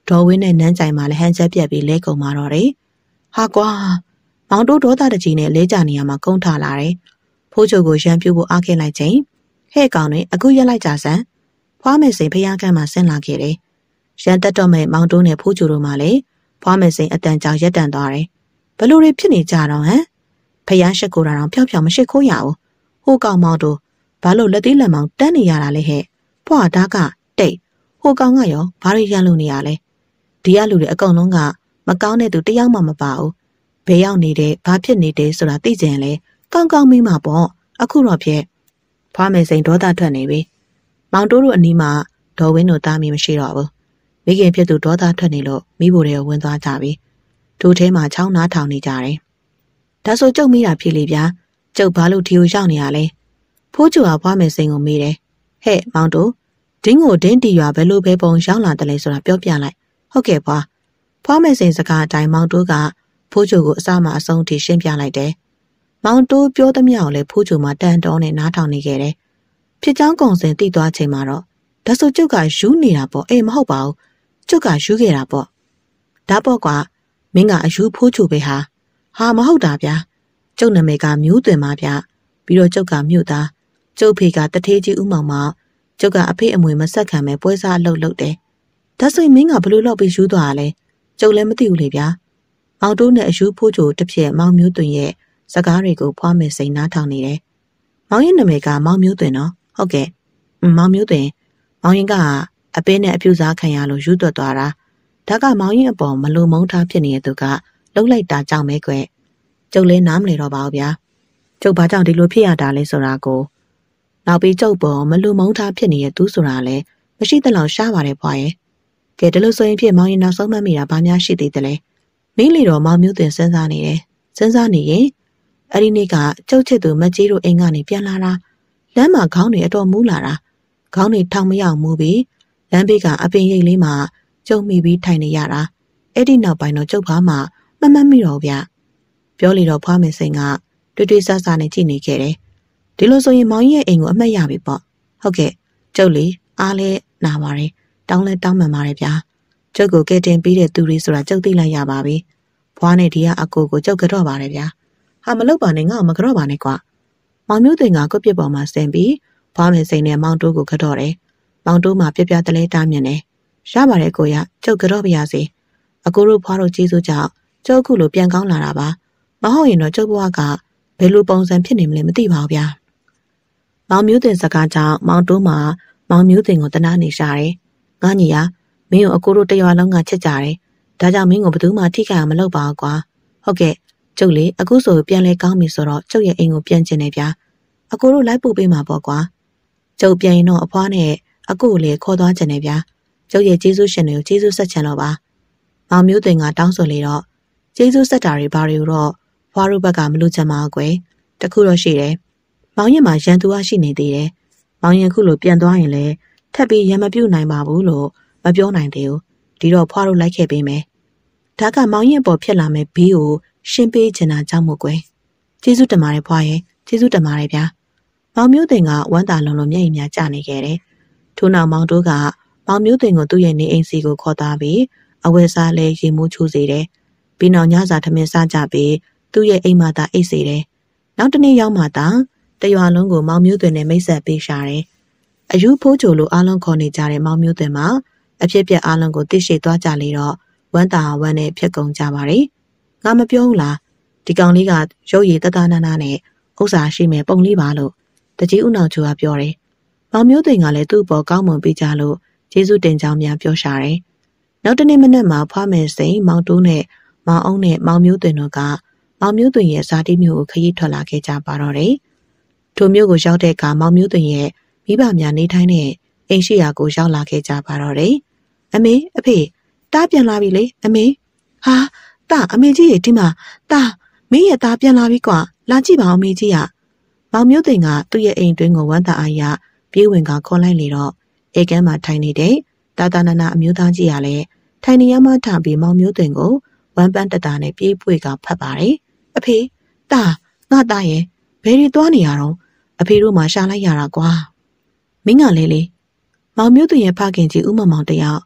ဒေါ်ဝင်းနဲ့နန်းကြိုင်မှလည်းဟန်ချက်ပြက်ပြီးလဲကုန်มาတော့တယ်ဟာကွာမောင်တိုးဒေါသတကြီးနဲ့လဲကြနေရမှာကုန်းထလာတယ်ဖိုးချိုကိုရန်ပြူဖို့အားခဲလိုက်ချိန်ဟဲ့ကောင်တွေအခုရက်လိုက်ကြစမ်းဖွားမယ်စိန်ဖျားကန်းမှာဆင်းလာခဲ့တယ်ရန်တက်တော့မဲ့မောင်တိုးနဲ့ဖိုးချိုတို့မှလည်းဖွားမယ်စိန်အတန်ကြောင်ရက်တန်သွားတယ်ဘလို့တွေဖြစ်နေကြတော့ဟမ်ဖျားရှက်ကိုတာတော့ဖြောက်ဖြောက်မရှိခိုးရဘူးဟိုကောင်မောင်တိုးဘာလို့လက်သေးလက်မောင်တန်းနေရတာလဲဟဲ့ဖွားဒါကတိတ်ဟိုကောင်ကရောဘာတွေရန်လို့နေရလဲဒီကလူတွေအကုန်လုံးကမကောင်းတဲ့သူတယောက်မှမပါဘူးဘယ်ရောက်နေတယ်ဘာဖြစ်နေတယ်ဆိုတာသိကြရင်လေကောင်းကောင်းမိမှာပေါ့အခုတော့ဖြစ်ဖွားမယ်စိန်ဒေါသထွက်နေပြီမောင်တိုးတို့အနီးမှာဒေါ်ဝင်းတို့သားမီးမရှိတော့ဘူးမိခင်ဖြစ်သူဒေါသထွက်နေလို့မိဖို့တွေဝင်သွားကြပြီတို့ထဲမှာချောင်းနားထောင်နေကြတယ်ဒါဆိုကျုပ်မိတာဖြစ်လေဗျာကျုပ်ဘာလို့ဒီကိုရောက်နေရလဲဖိုးချူကဖွားမယ်စိန်ကိုမေးတယ်ဟဲ့မောင်တိုးဒင်းကိုဒင်းတီရွာဘယ်လိုပဲပုံရောက်လာတယ်လဲဆိုတာပြောပြလိုက်ဟုတ်ကဲ့ဖွားမယ်စိန်စကားအတိုင်းမောင်တိုးကဖိုးချူကိုအစမှအဆုံးထိရှင်းပြလိုက်တယ်မောင်တိုးပြောသမျှကိုလည်းဖိုးချူမှတန်တောနဲ့နားထောင်နေခဲ့တယ်ဖြစ်ကြောင်းကုံစင်တိသွားချိန်မှာတော့ဒါဆိုကျုပ်ကယူနေတာပေါ့အေးမဟုတ်ပါဘူးကျုပ်ကယူခဲ့တာပေါ့ဒါပေါ့ကွာမင်းကအယူဖိုးချူပဲဟာမဟုတ်တာဗျာကျုပ်နာမည်ကမျိုးသွင်ပါဗျာပြီးတော့ကျုပ်ကမြို့သားကျုပ်ဖေကတထေးကြီးဦးမောင်မောင်ကျုပ်ကအဖေအမွေမဆက်ခံပဲပွဲစားအလုပ်လုပ်တယ်ဒါဆိုရင်မင်းကဘလို့လောက်ပြီးယူသွားတာလဲကျုပ်လည်းမသိဘူးလေဗျာမောင်တိုးနဲ့အယူဖိုးချူတစ်ဖြစ်မောင်မျိုးသွင်ရဲ့စကားတွေကိုဖွားမယ်စိန်နားထောင်နေတယ်မောင်ရဲ့နာမည်ကမောင်မျိုးသွင်နော်ဟုတ်ကဲ့မောင်မျိုးသွင်မောင်ရင်ကအပေးနဲ့အပြူစားခံရလို့ယူသွတ်သွားတာဒါကမောင်ရင်အပေါ်မလုံမုန်းထားဖြစ်နေတဲ့သူကလှုပ်လိုက်တာကြောင့်ပဲကွကျုပ်လည်းနားမလည်တော့ပါဘူးဗျာကျုပ်ဘာကြောင့်ဒီလိုဖြစ်ရတာလဲဆိုတာကိုနောက်ပြီးကျုပ်ပေါ်မလုံမုန်းထားဖြစ်နေတဲ့သူဆိုတာလည်းမရှိသလောက်ရှားပါတယ်ဖွာရဲ့ကဲဒါလို့ဆိုရင်ဖြစ်မောင်ရင်နောက်ဆုံးမှတ်မိတာဘာများရှိသေးတယ်လဲမင်းလီတော့မောင်မျိုးသွင်စဉ်းစားနေတယ်စဉ်းစားနေရင်အဲ့ဒီနေ့ကကျုပ်ချစ်သူမကြီးတို့အိမ်ကနေပြန်လာတာလမ်းမှာခေါင်းတွေအတော်မူးလာတာခေါင်းတွေထောင်မရောက်မူပြီးလမ်းဘေးကအပင်ရိပ်လေးမှာကျုံမိပြီးထိုင်နေရတာအဲ့ဒီနောက်ပိုင်းတော့ကျုပ်ဘာမှမမှတ်မိတော့ဗျပြောလေတော့ဖွားမယ်စိန်ကတွေ့တွေ့ဆဆနဲ့ကြည့်နေခဲ့တယ်ဒီလိုဆိုရင်မောင်ကြီးရဲ့အိမ်ကိုအမှတ်ရပြီပေါ့ဟုတ်ကဲ့ကျုပ်လေအားလဲနာပါတယ်တောင်းလဲတောင်းမှန်ပါတယ်ဗျာကျုပ်ကိုကဲတင်ပြီးတဲ့သူတွေဆိုတာကျုပ်သိလိုက်ရပါပြီဖွားနဲ့ဒီကအကိုကိုကျုပ်ကတော့ပါတယ်ဗျာဟာမလုပ်ပါနဲ့ငါ့ကိုမကတော့ပါနဲ့ကွာမောင်မျိုးသိန်းကကိုပြစ်ပေါ်မှာဆင်ပြီးဖွားမယ်စိန်နဲ့မောင်တိုးကိုကတော့တယ်မောင်တိုးမှာပြပြတလဲတားမြင်တယ်ရပါတယ်ကိုရကျုပ်ကတော့ပါရစေအကိုတို့ဖွားတို့ကျေးဇူးကြောင့်ကျုပ်ခုလိုပြန်ကောင်းလာတာပါမဟုတ်ရင်တော့ကျုပ်ဘဝကဘယ်လိုပုံစံဖြစ်နေမလဲမသိပါဘူးဗျာမောင်မျိုးသိန်းစကားကြောင့်မောင်တိုးမှာမောင်မျိုးသိန်းကိုတနာနေရှာတယ်ငါညီရမင်းကိုအကိုတို့တရွာလုံးကချစ်ကြတယ်ဒါကြောင့်မင်းကိုဘယ်သူမှထိခိုက်အောင်မလုပ်ပါဘူးကွာဟုတ်ကဲ့ကျုပ်လေအခုဆိုပြန်လဲကောင်းပြီဆိုတော့ကျုပ်ရဲ့အိမ်ကိုပြန်ကျင်နေဗျာအကိုတို့လိုက်ပို့ပေးမှာပေါ့ကွာကျုပ်ပြန်ရင်တော့အဖွားနဲ့အကိုကိုလည်းခေါ်သွားကျင်နေဗျာကျုပ်ရဲ့ကျေးဇူးရှင်တွေကိုကျေးဇူးဆက်ချင်တော့ပါမောင်မျိုးသိန်းကတောင်းဆိုလေတော့ကျေးဇူးဆက်တာတွေဘာတွေတော့ဖွားတို့ဘက်ကမလို့ချင်ပါဘူးကွယ်တခုတော့ရှိတယ်မောင်ရင်မှာရန်သူကရှိနေသေးတယ်မောင်ရင်ခုလိုပြန်သွားရင်လည်းထပ်ပြီးရံမပြုတ်နိုင်ပါဘူးလို့မပြောနိုင်သေးဘူးဒီတော့ဖွားတို့လိုက်ခဲ့ပေးမယ်ဒါကမောင်ရင်ပေါ်ဖြစ်လာမဲ့ဘေးကိုရှင်းပေးချင်တာကြောင့်မို့ကွယ်ကျေးဇူးတင်ပါတယ်ဖွားရဲ့ကျေးဇူးတင်ပါတယ်ဗျာမောင်မျိုးသိန်းကဝမ်းသာလုံးလုံးမျက်ရည်များကျနေခဲ့တယ်ထို့နောက်မောင်တိုးကမောင်မျိုးသိန်းကိုသူ့ရဲ့နေအိမ်စီကိုခေါ်သွားပြီးအဝယ်စားလဲရေမိုးချိုးစေတယ်ပြီးနောက်ညစာထမင်းစားကြပြီးသူ့ရဲ့အိမ်မှာသာအိတ်စေတယ်နောက်တနေ့ရောက်မှသာတရွာလုံးကိုမောင်မျိုးသိန်းနဲ့မိတ်ဆက်ပေးရှာတယ်အယူဖိုးချိုလိုအားလုံးခေါ်နေကြတဲ့မောင်မျိုးသိန်းမှာအဖြစ်ပြက်အားလုံးကိုသိရှိသွားကြလေတော့ဝမ်းသာဝမ်းနဲ့ဖြစ်ကုန်ကြပါတယ်ငါမပြောဘူးလားဒီကောင်လေးကရုပ်ရည်တသားနာနာနဲ့ဥစ္စာရှိမဲ့ပုံလေးပါလို့တကြီးဦးနောင်ချိုကပြောတယ်မောင်မျိုးသိန်းကလည်းသူ့ဘောကောင်းမွန်ပေးကြလို့ကျေးဇူးတင်ကြောင်းများပြောရှာတယ်နောက်တနေ့မနက်မှာဖွားမယ်စိန်မောင်တိုးနဲ့မောင်အောင်နဲ့မောင်မျိုးသိန်းတို့ကမောင်မျိုးသိန်းရဲ့ဇာတိမြို့ကိုခရီးထွက်လာခဲ့ကြပါတော့တယ်ထိုမြို့ကိုရောက်တဲ့အခါမောင်မျိုးသိန်းရဲ့မိဘများနေထိုင်တဲ့အိမ်ရှိရာကိုရောက်လာခဲ့ကြပါတော့တယ်အမေအဖေတားပြန်လာပြီလေအမေဟာတာအမေကြီးရဲ့ဒီမှာတာမင်းရဲ့တားပြန်လာပြီကွာလာကြည့်ပါဦးအမေကြီးကမောင်မျိုးသိန်းကသူ့ရဲ့အိမ်တွင်းကိုဝမ်းသာအားရပြေးဝင်ကခေါ်လိုက်လေတော့အိမ်ကမ်းမှာထိုင်နေတဲ့တာတာနာနာအမျိုးသားကြီးကလည်းထိုင်နေရမှထပြီးမောင်မျိုးသိန်းကိုဝမ်းပန်းတတာနဲ့ပြေးပွေကဖတ်ပါတယ်အဖေတာငါတာရဲ့ဘယ်တွေသွားနေရတော့အဖေတို့မှရှာလိုက်ရတာကွာမင်းကလည်းလေမောင်မျိုးသိန်းရဲ့ဖခင်ကြီးဦးမောင်မောင်တယောက်ဝ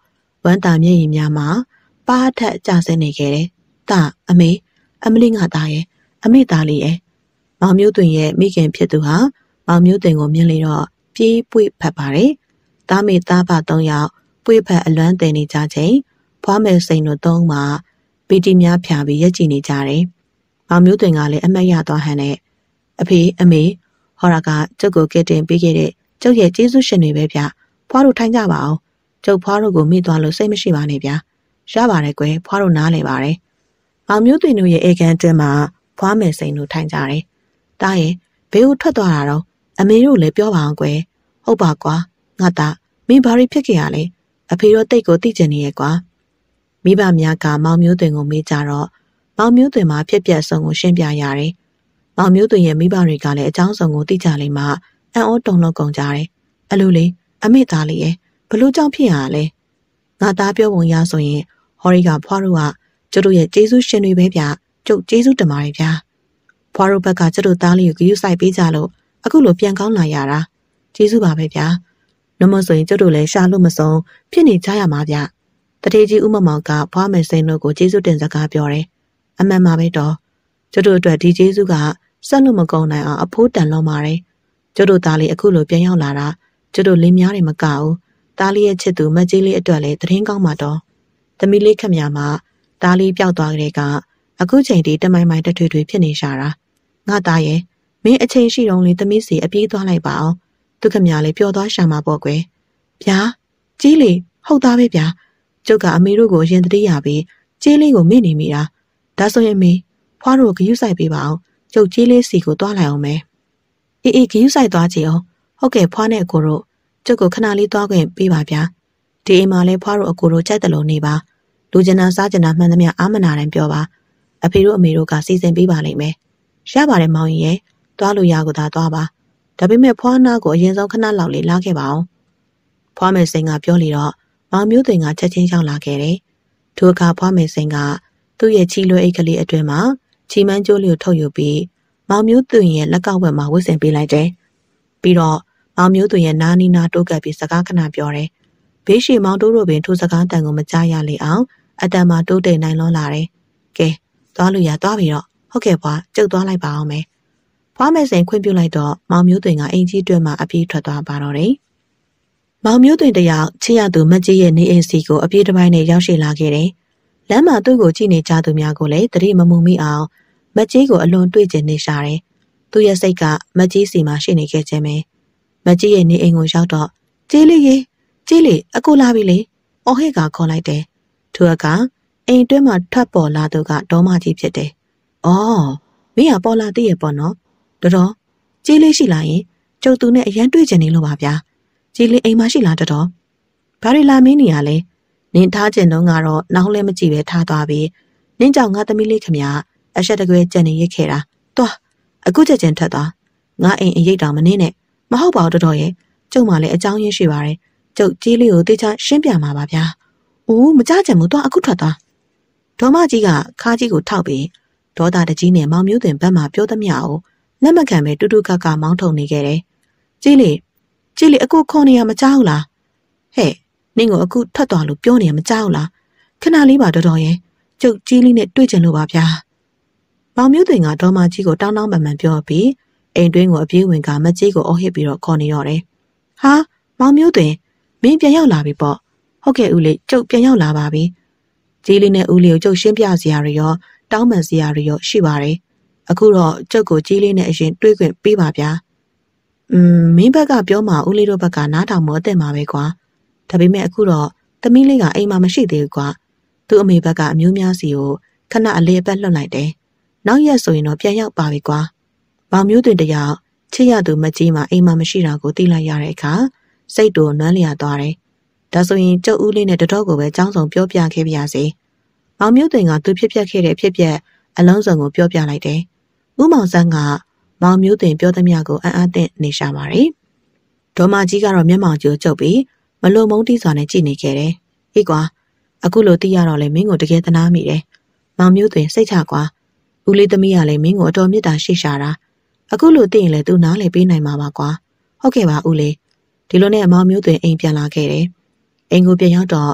ဝန်တာမျက်ရည်များမှာပါးထက်ကျဆင်းနေခဲ့တယ်။ဒါအမလေးငါသားရဲ့အမေသားလေးရဲ့မောင်မျိုးသွင်ရဲ့မိခင်ဖြစ်သူဟာမောင်မျိုးသွင်ကိုမြင်လေတော့ပြေးပွေ့ဖက်ပါတယ်။သားမေသားဖ3ယောက်ပွေ့ဖက်အလွမ်းတင်နေကြချိန်ဖွားမယ်စိန်တို့3မှာပီတီများဖြာပြီးရက်ကြည့်နေကြတယ်။မောင်မျိုးသွင်ကလည်းအမတ်ရသွားဟန်နဲ့အဖေအမေဟော်ရာကကျုပ်ကိုကဲတင်ပေးခဲ့တဲ့ကျုပ်ရဲ့ကျေးဇူးရှင်တွေပဲဗျ။ဖွားတို့ထိုင်ကြပါအောင်။ကျုပ်ဖွားတို့ကိုမိသွားလို့စိတ်မရှိပါနဲ့ဗျာ။ရပါတယ်ကွယ်ဖွားတို့နားလေပါတယ်။မောင်မျိုးသွင်တို့ရဲ့အေကန်အတွင်းမှာဖွားမယ်စိန်တို့ထိုင်ကြတယ်။တားရဲ့ဘေးကိုထွက်သွားတာတော့အမေတို့လည်းပြောပါအောင်ကွယ်။ဟုတ်ပါကွာငါသားမင်းဘာတွေဖြစ်ခဲ့ရလဲ။အဖေတို့တိတ်ကိုသိကျင်နေရဲ့ကွာ။မိဘများကမောင်မျိုးသွင်ကိုမေးကြတော့မောင်မျိုးသွင်မှာဖြစ်ပျက်ဆုံးကိုရှင်းပြရတယ်။မောင်မျိုးသွင်ရဲ့မိဘတွေကလည်းအကြောင်းစုံကိုသိကြလိမ့်မှအံ့ဩတုန်လှုပ်ကုန်ကြတယ်။အလိုလေအမေသားလေးရဲ့ဘလို့ကြောင့်ဖြစ်ရလဲ။ငါသားပြောပုံရဆိုရင်ဟော်ရီကဖွားတို့ကကျတို့ရဲ့ကျေးဇူးရှင်တွေပဲဗျ။ကျုပ်ကျေးဇူးတင်ပါတယ်ဗျာ။ဖွားတို့ဘက်ကကျတို့သားလေးကိုဂရုစိုက်ပေးကြလို့အခုလိုပြန်ကောင်းလာရတာကျေးဇူးပါပဲဗျာ။နှမဆိုရင်ကျတို့လည်းရှာလို့မဆုံးဖြစ်နေကြရမှာဗျ။တထေးကြီးဦးမမောင်ကဖွားမယ်စိန်တို့ကိုကျေးဇူးတင်စကားပြောတယ်။အမှန်ပါပဲတော့ကျတို့အတွက်ဒီကျေးဇူးကဆက်လို့မကုန်နိုင်အောင်အဖိုးတန်လုံးပါတယ်။ကျတို့သားလေးအခုလိုပြန်ရောက်လာတာကျတို့လင်းများတယ်မကဘူး။သားလေးရဲ့ချစ်သူမကြီးလေးအတွက်လည်းသတင်းကောင်းမှာတော့သမီးလေးခမညာမှာသားလေးပျောက်သွားကြတဲ့ကအခုချိန်ထိတမိုင်မိုင်တထွေထွေဖြစ်နေရှာတာငါသားရဲ့မင်းအချိန်ရှိတုန်းလေးသမီးစီအပြေးသွားလိုက်ပါအောင်သူခမညာလေးပျော်သွားရှာမှာပေါ့ကွယ်ဗျာကြီးလေးဟုတ်သားပဲဗျာကျုပ်ကအမေတို့ကိုရင်တတိရပြီးကြီးလေးကိုမေ့နေမိတာဒါဆိုရင်မေဖွားတို့ဂယုစိုက်ပေးပါအောင်ကျုပ်ကြီးလေးစီကိုသွားလိုက်အောင်မယ်အေးဂယုစိုက်သွားကြည့်အောင်ဟုတ်ကဲ့ဖွားနဲ့အကိုတို့ကျုပ်ကိုခဏလေးသွားခွင့်ပေးပါဗျာဒီအိမ်မှာလဲဖွားတို့အကိုတို့ကြိုက်တယ်လို့နေပါလူကျင်နာစားကျင်နာမှန်သမျှအာမနာတိုင်းပြောပါအဖေတို့အမေတို့ကစီစဉ်ပေးပါလိမ့်မယ်ရပါတယ်မောင်ကြီးရဲ့သွားလို့ရကိုသာသွားပါဒါပေမဲ့ဖွားနာကိုအရင်ဆုံးခဏလောက်လေးလာခဲ့ပါအောင်ဖွားမယ်စိန်ကပြောလေတော့မောင်မျိုးသွင်ကချက်ချင်းရောက်လာခဲ့တယ်ထိုအခါဖွားမယ်စိန်ကသူ့ရဲ့ချီလွဲအိတ်ကလေးအတွင်မှာချီမန်းကျိုးလေးကိုထုတ်ယူပြီးမောင်မျိုးသွင်ရဲ့လက်ကောက်ဝက်မှာဝှက်ဆင်ပေးလိုက်တယ်ပြီးတော့မောင်မျိုးသွင်ရဲ့နားနီးနားတိုးကပ်ပြီးစကားခဏပြောတယ်ဘေးရှိမောင်တိုးတို့ပင်ထိုစကားတန်ကိုမကြားရလေအောင်အတန်မှာတိုးတိတ်နိုင်လွန်လာတယ်ကဲသွားလို့ရသွားပြီတော့ဟုတ်ကဲ့ဖွာကျုပ်သွားလိုက်ပါအောင်မယ်ဖွားမယ်စိန်ခွင့်ပြုလိုက်တော့မောင်မျိုးသွင်ကအင်ကြီးတွဲမှာအပြေးထွက်သွားပါတော့တယ်မောင်မျိုးသွင်တယောက်ချစ်ရသူမကြီးရဲ့နေအိမ်စီကိုအပြေးတစ်ပိုင်းနဲ့ရောက်ရှိလာခဲ့တယ်လမ်းမှာသူ့ကိုကြည့်နေကြသူများကိုလည်းတတိမမှုမိအောင်မကြီးကိုအလွန်တွေ့ကျင်နေရှာတယ်သူရဲ့စိတ်ကမကြီးစီမှာရှိနေခဲ့ခြင်းပဲမကြီးရဲ့နေအိမ်ကိုရောက်တော့ကြီးလေးအကိုလာပြီလေအော်ဟဲ့ကခေါ်လိုက်တယ်သူကအိမ်တွင်းမှာထွက်ပေါ်လာသူကဒေါမကြီးဖြစ်တယ်အော်မင်းကပေါ်လာသေးရဲ့ပေါ့နော်တော်ကြီးလေးရှိလာရင်ကျုပ်သူနဲ့အရန်တွေ့ကျင်နေလို့ပါဗျာကြီးလေးအိမ်မှာရှိလားတော်ဘာတွေလာမင်းနေရလဲနင်ထားကျင်တော့ကတော့နောက်လည်းမကြည့်ပဲထားသွားပြီနင်းကြောင့်ငါသမီးလေးခမအဆက်တကွဲကြံနေရခဲ့တာသွားအခုချက်ချင်းထွက်သွားငါအိမ်အရိတ်တောင်မနေနဲ့မဟုတ်ပါဘူးတော်ရဲ့ကျုပ်မှလည်းအကြောင်းရင်းရှိပါတယ်ကျုပ်ကြီးလေးကိုတေချာရှင်းပြမှာပါဗျာအိုးမကြကြင်ဘူးသွားအခုထွက်သွားဒေါမကြီးကခါကြီးကိုထောက်ပြီးဒေါသတကြီးနဲ့မောင်မျိုးသွင်ဘက်မှပြောသမျှကိုလက်မခံပဲတူတူကကမောင်းထုံနေခဲ့တယ်ကြီးလေးအခုခေါ်နေရမကြောက်လားဟဲ့နင့်ကိုအခုထွက်သွားလို့ပြောနေရမကြောက်လားခဏလေးပါတော်ရဲ့ကျုပ်ကြီးလေးနဲ့တွေ့ကြလို့ပါဗျာမောင်မျိုးသွင်ကဒေါမကြီးကိုတောင်းပန်ပန်ပြောပြီးအိမ်တွင်းကိုအပြေးဝင်ကမကြီးကိုအော်ဟစ်ပြီးတော့ခေါ်နေရတယ်ဟာမောင်မျိုးသွင်မင်းပြန်ရောက်လာပြီပေါ့ဟုတ်ကဲ့ဦးလေးကျုပ်ပြန်ရောက်လာပါပြီကြီးလေးနဲ့ဦးလေးကိုကျုပ်ရှင်းပြစရာတွေရောတောင်းပန်စရာတွေရောရှိပါတယ်အခုတော့ကျုပ်ကိုကြီးလေးနဲ့အရင်တွေးခွင့်ပေးပါဗျာမင်းဘက်ကပြောမှဦးလေးတို့ဘက်ကနားထောင်မအသက်မှာပဲကွာဒါပေမဲ့အခုတော့သမီးလေးကအိမ်မှာမရှိသေးဘူးကွာသူ့အမေဘက်ကအမျိုးများစီကိုခဏအလေးအပတ်လွှတ်လိုက်တယ်နောက်ရက်ဆိုရင်တော့ပြန်ရောက်ပါပြီကွာမောင်မျိုးသွင်တယောက်ချစ်ရသူမကြီးမှအိမ်မှာမရှိတာကိုသိလိုက်ရတဲ့အခါစိတ်တို့နွမ်းလျာသွားတယ်ဒါဆိုရင်ကျုပ်ဦးလေးနဲ့တတော်ကိုပဲចောင်းဆောင်ပြောပြခဲ့ပါရစေမောင်မျိုးသွင်ကသူဖြစ်ပျက်ခဲ့တဲ့ဖြစ်ပျက်အလုံးစုံကိုပြောပြလိုက်တယ်ဦးမောင်ဆန်းကမောင်မျိုးသွင်ပြောသမျှကိုအံ့အားသင့်နေရှာပါတယ်ဒေါမကြီးကတော့မျက်မှောင်ကျိုးကျုပ်ပြီးမလုံမုန်းတီးစွာနဲ့ကြည့်နေခဲ့တယ်ဟေ့ကွာအခုလိုသိရတော့လေမင်းကိုတကယ်သနာမိတယ်မောင်မျိုးသွင်စိတ်ချကွာဦးလေးသမီးကလည်းမင်းကိုအတော်မေတ္တာရှိရှာတာအခုလိုသိရင်လည်းသူနားလည်းပေးနိုင်မှာပါကွာဟုတ်ကဲ့ပါဦးလေးဒီလိုနဲ့မောင်မျိုးသွင်အိမ်ပြန်လာခဲ့တယ်အိမ်ကိုပြန်ရောက်တော့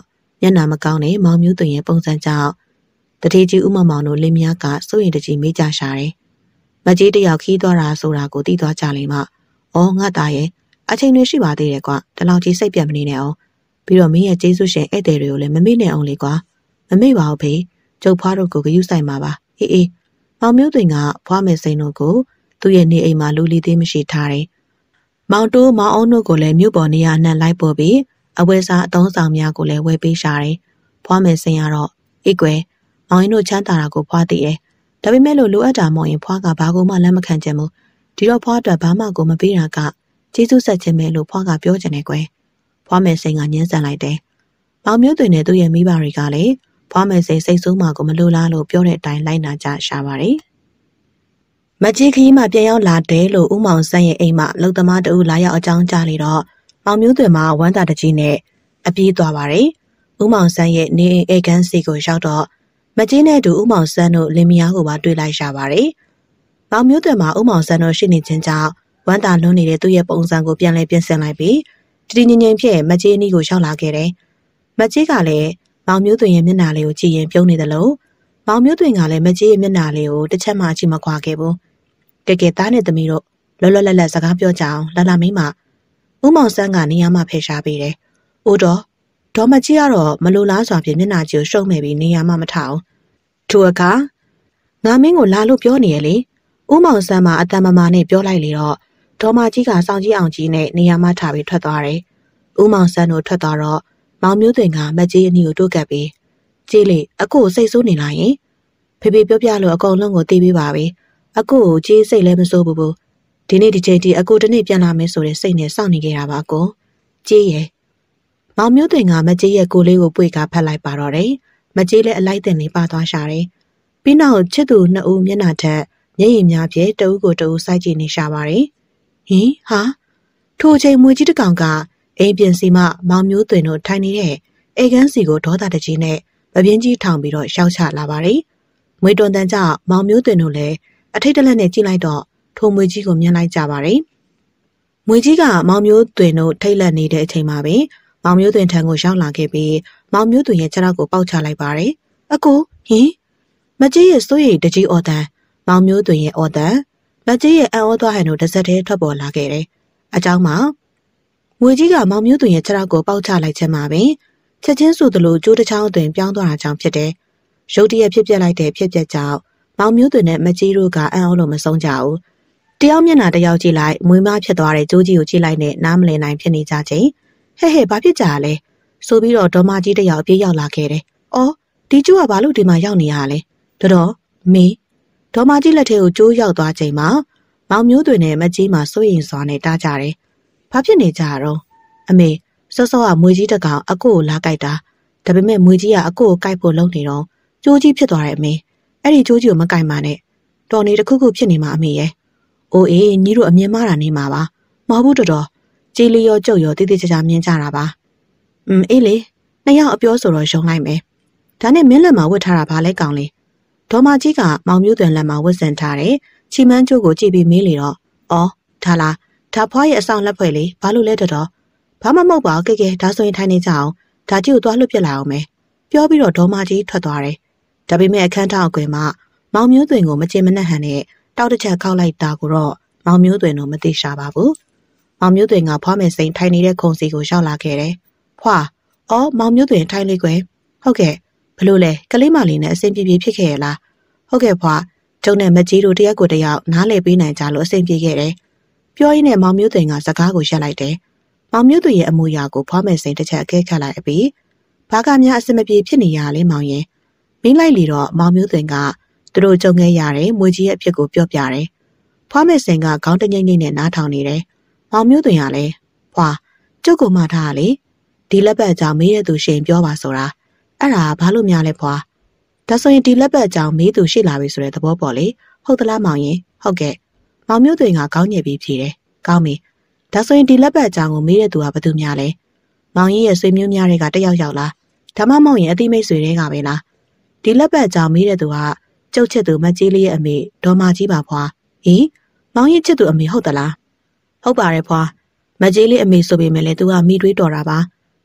မျက်နှာမကောင်းတဲ့မောင်မျိုးသွင်ရဲ့ပုံစံကြောင့်တတိကြီးဦးမောင်မောင်တို့လင်းမြကစိုးရင်တကြီးမေးကြရှာတယ်။မကြီးတယောက်ခီးသွားတာဆိုတာကိုသိသွားကြလိမ့်မ။အော်ငါသားရဲ့အချိန်တွေရှိပါသေးတယ်ကွာ။ဒီလောက်ကြီးစိတ်ပြတ်မနေနဲ့အောင်။ပြီးတော့မင်းရဲ့ကျေးဇူးရှင်ဧည့်သည်တွေကိုလည်းမမေ့နဲ့အောင်လေကွာ။မမေ့ပါဘူးဖေ။ကျုပ်ဖွားတို့ကိုဂရုစိုက်မှာပါ။အေးမောင်မျိုးသွင်ကဖွားမယ်စိန်တို့ကိုသူ့ရဲ့နေအိမ်မှာလူလီသေးမရှိထားတယ်။မောင်တိုးမောင်အောင်တို့ကိုလည်းမြို့ပေါ်နေရာနဲ့လိုက်ပို့ပြီးအဝယ်စားအသုံးဆောင်များကိုလည်းဝယ်ပေးရှာတယ်။ဖွားမယ်စိန်ကတော့အေးကွယ်မောင်ရင်တို့ချမ်းသာတာကိုဖွားသိတယ်။ဒါပေမဲ့လို့လိုအပ်တာမောင်ရင်ဖွားကဘာကိုမှလက်မခံချင်ဘူး။ဒီတော့ဖွားအတွက်ဘာမှကိုမပေးတာကကျေးဇူးဆက်ခြင်းပဲလို့ဖွားကပြောချင်တယ်ကွယ်။ဖွားမယ်စိန်ကညှင်းဆန်လိုက်တယ်။မောင်မျိုးသွင်နဲ့သူ့ရဲ့မိဘတွေကလည်းဖွားမယ်စိန်စိတ်ဆိုးမှကိုမလိုလားလို့ပြောတဲ့အတိုင်းလိုက်နာကြရှာပါတယ်။မကြီးခီးမှပြန်ရောက်လာတယ်လို့ဦးမောင်ဆန်းရဲ့အိမ်မှာလုံသမားတအုပ်လာရောက်အကြောင်းကြားလေတော့မောင်မျိုးသွင်မှာဝမ်းသာတကြီးနဲ့အပြေးသွားပါတယ်။ဦးမောင်ဆန်းရဲ့နေအိမ်အိတ်ကန်းစီကိုရောက်တော့မကြီးနဲ့တူဦးမောင်ဆန်းတို့လင်မယားကိုပါတွေ့လိုက်ရှာပါတယ်။မောင်မျိုးသွင်မှာဦးမောင်ဆန်းတို့ရှိနေခြင်းကြောင့်ဝမ်းသာလွန်းနေတဲ့သူ့ရဲ့ပုံစံကိုပြန်လဲပြင်ဆင်လိုက်ပြီးတည်တည်ငြိမ်ငြိမ်ဖြစ်မကြီးနီးကိုရောက်လာခဲ့တယ်။မကြီးကလည်းမောင်မျိုးသွင်ရဲ့မျက်နှာလေးကိုကြည့်ရင်ပြုံးနေတယ်လို့မောင်မျိုးသွင်ကလည်းမကြီးရဲ့မျက်နှာလေးကိုတစ်ချက်မှကြည့်မခွာခဲ့ဘူး။ကဲသားနဲ့သမီးတို့လောလောလတ်လတ်စကားပြောကြအောင်လာလာမင်းမဦးမောင်ဆန်းကနေရာမှာဖယ်ရှားပေးတယ်။အိုးတော့ဒေါ်မကြီးကတော့မလိုလားစွာဖြင့်မျက်နှာကြီးကိုရှုံ့မဲ့ပြီးနေရာမှမထအောင်။ထိုအခါငါမင်းကိုလာလို့ပြောနေရလေ။ဦးမောင်ဆန်းကအတန်မမာနဲ့ပြောလိုက်လေတော့ဒေါ်မကြီးကစောင့်ကြည့်အောင်ကြီးနဲ့နေရာမှထားပြီးထွက်သွားတယ်။ဦးမောင်ဆန်းတို့ထွက်သွားတော့မောင်မျိုးသွင်ကမကြီးအနီကိုတိုးကပ်ပြီးကြည်လေအကိုစိတ်ဆိုးနေလားယင်ဖေဖေပြောပြလို့အကုန်လုံးကိုသိပေးပါပဲ။အကိုကိုကြည်စိတ်လည်းမစိုးဘူး။ဒီနေ့ဒီချိန်ထိအကိုတနေ့ပြန်လာမယ်ဆိုတဲ့စိတ်နဲ့စောင့်နေကြတာပါကို။ကြည်ရဲ့မောင်မျိုးသွင်ကမကြီးရဲ့ကိုလေးကိုပွေကဖတ်လိုက်ပါတော့တယ်။မကြီးလည်းအလိုက်တင်လေးပါသွားရှာတယ်။ပြီးနောက်ချစ်သူနှစ်ဦးမျက်နှာထက်မျက်ရည်များဖြင့်တဦးကိုတဦးစိုက်ကြည့်နေရှာပါတယ်။ဟင်ဟာထိုချိန်မွေကြီးတစ်ကောင်ကအိမ်ပြင်စီမှမောင်မျိုးသွင်တို့ထိုင်နေတဲ့အိမ်ကန်းစီကိုဒေါသတကြီးနဲ့မပြင်းကြီးထောင်ပြီးတော့ရှောက်ချလာပါတယ်။မွေတွန်တန်ကြောင့်မောင်မျိုးသွင်တို့လည်းအထိတ်တလက်နဲ့ကြည့်လိုက်တော့ထိုမွေကြီးကိုမြင်လိုက်ကြပါတယ်။မွေကြီးကမောင်မျိုးသွင်တို့ထိတ်လန့်နေတဲ့အချိန်မှာပဲမောင်မျိုးသွင်ထံကိုရောက်လာခဲ့ပြီးမောင်မျိုးသွင်ရဲ့ခြေထောက်ကိုပေါက်ချလိုက်ပါတယ်။အကိုဟင်မကြီးရဲ့စိုးရိမ်တကြီးအော်တန်မောင်မျိုးသွင်ရဲ့အော်တန်မကြီးရဲ့အံ့ဩသွားဟန်တို့တစ်စက်တည်းထွက်ပေါ်လာခဲ့တယ်။အကြောင်းမှာမွေကြီးကမောင်မျိုးသွင်ရဲ့ခြေထောက်ကိုပေါက်ချလိုက်ခြင်းမှာပဲချက်ချင်းဆိုသလိုကျိုးတစ်ချောင်းအတွင်ပြောင်းသွားတာကြောင့်ဖြစ်တယ်။ရုတ်တရက်ဖြစ်ပျက်လိုက်တဲ့ဖြစ်ပျက်ကြောင့်မောင်မျိုးသွင်နဲ့မကြီးတို့ကအံ့ဩလို့မဆုံးကြဘူး။တယောက်မျက်နှာတယောက်ကြည့်လိုက်မွေးမဖြစ်သွားတဲ့ကျိုးကြီးကိုကြည့်လိုက်နဲ့နားမလည်နိုင်ဖြစ်နေကြချိန်ဟဲ့ဘာဖြစ်ကြလဲဆိုပြီးတော့ဒေါ်မကြီးတယောက်ပြေးရောက်လာခဲ့တယ်။အော်ဒီကျိုးကဘာလို့ဒီမှာရောက်နေရလဲ။တော်မေးဒေါ်မကြီးလက်ထဲကိုကျိုးရောက်သွားချိန်မှာမောင်မျိုးသွင်နဲ့မကြီးမှစိုးရိမ်စွာနဲ့တားကြတယ်။ဘာဖြစ်နေကြတော့အမေစောစောကမွေကြီးတကောင်အကိုကိုလာကြိုက်တာဒါပေမဲ့မွေကြီးကအကိုကိုကြိုက်ဖို့လုပ်နေတော့ကျိုးကြီးဖြစ်သွားတယ်အမေအဲ့ဒီကျိုးကြီးကိုမကြိုက်ပါနဲ့တော်နေတစ်ခုခုဖြစ်နေမှာအမေရဲ့အိုးအေးညီတို့အမြင်မှားတာနေမှာပါမဟုတ်ဘူးတော်ကြည်လီရောကြုတ်ရောတိတိကျကျမြင်ကြတာပါအေးလေနှစ်ယောက်အပြောဆိုတော့ယုံလိုက်မယ်ဒါနဲ့မင်းလက်မှာဝတ်ထားတာဘာလဲကောင်လေဒေါ်မကြီးကမောင်မျိုးသွင်လက်မှာဝတ်ဆင်ထားတယ်ချီမန်းကျိုးကိုကြည့်ပြီးမေးလေတော့အော်ဒါလားဒါဖွားရဲ့အဆောင်လက်ဖွဲ့လေးဘာလို့လဲတော်ဘာမှမဟုတ်ပါဘူးကဲဒါဆိုရင်ထိုင်နေကြအောင်ဒါကြီးကိုသွားလွတ်ပြစ်လာအောင်မယ်ပြောပြီးတော့ဒေါ်မကြီးထွက်သွားတယ်ဒါပေမဲ့အခန်းထောင်အကွယ်မှာမောင်မျိုးသွင်ကိုမချင်မနှက်ဟန်နဲ့တောက်တစ်ချက်ခောက်လိုက်တာကိုတော့မောင်မျိုးသွင်တို့မသိရှာပါဘူးမောင်မျိုးသွင်ကဖွားမယ်စိန်ထိုင်နေတဲ့ခုံစီကိုရောက်လာခဲ့တယ်ဖွာအော်မောင်မျိုးသွင်ထိုင်လေးကွယ်ဟုတ်ကဲ့ဘလို့လဲကလေးမလေးနဲ့အဆင်ပြေဖြစ်ခဲ့ရလားဟုတ်ကဲ့ဖွာကျုံနဲ့မကြီးတို့တရက်ကိုတယောက်နားလည်ပေးနိုင်ကြလို့အဆင်ပြေခဲ့တယ်ပြောရင်းနဲ့မောင်မျိုးသွင်ကစကားကိုရပ်လိုက်တယ်မောင်မျိုးသွင်ရဲ့အမူအရာကိုဖွားမယ်စိန်တစ်ချက်အကဲခတ်လိုက်အပြီးဘာကများအဆင်မပြေဖြစ်နေရလဲမောင်ရင်မင်းလိုက်လေတော့မောင်မျိုးသွင်ကသူတို့ကြုံခဲ့ရတယ်မွေကြီးရဲ့အဖြစ်ကိုပြောပြတယ်ဖွားမယ်စိန်ကခေါင်းတငိမ့်ငိမ့်နဲ့နားထောင်နေတယ်မောင်မျိုးသွင်ကလည်းဖွာကျုပ်ကိုမှထားလေဒီလက်ပတ်အကြောင်းမေးတဲ့သူရှင်ပြောပါဆိုတာအဲ့ဒါဘာလို့များလဲဖွာဒါဆိုရင်ဒီလက်ပတ်အကြောင်းမေးသူရှိလာပြီဆိုတဲ့သဘောပေါ့လေဟုတ်သလားမောင်ရင်ဟုတ်ကဲ့မောင်မျိုးသွင်ကခေါင်းညက်ပြီးဖြေတယ်ကောင်းပြီဒါဆိုရင်ဒီလက်ပတ်အကြောင်းကိုမေးတဲ့သူကဘယ်သူများလဲမောင်ရင်ရဲ့ဆွေမျိုးများတွေကတယောက်ယောက်လားဒါမှမဟုတ်ရင်အတိမိတ်ဆွေတွေကပဲလားဒီလက်ပတ်အကြောင်းမေးတဲ့သူကကျုပ်ချစ်သူမကြီးလေးရဲ့အမေဒေါ်မကြီးပါဖွာဟင်မောင်ရင်ချစ်သူအမေဟုတ်သလားဟုတ်ပါတယ်ဖွာမကြီးလေးအမေဆိုပေမဲ့လည်းသူကမိတွေးတော်တာပါ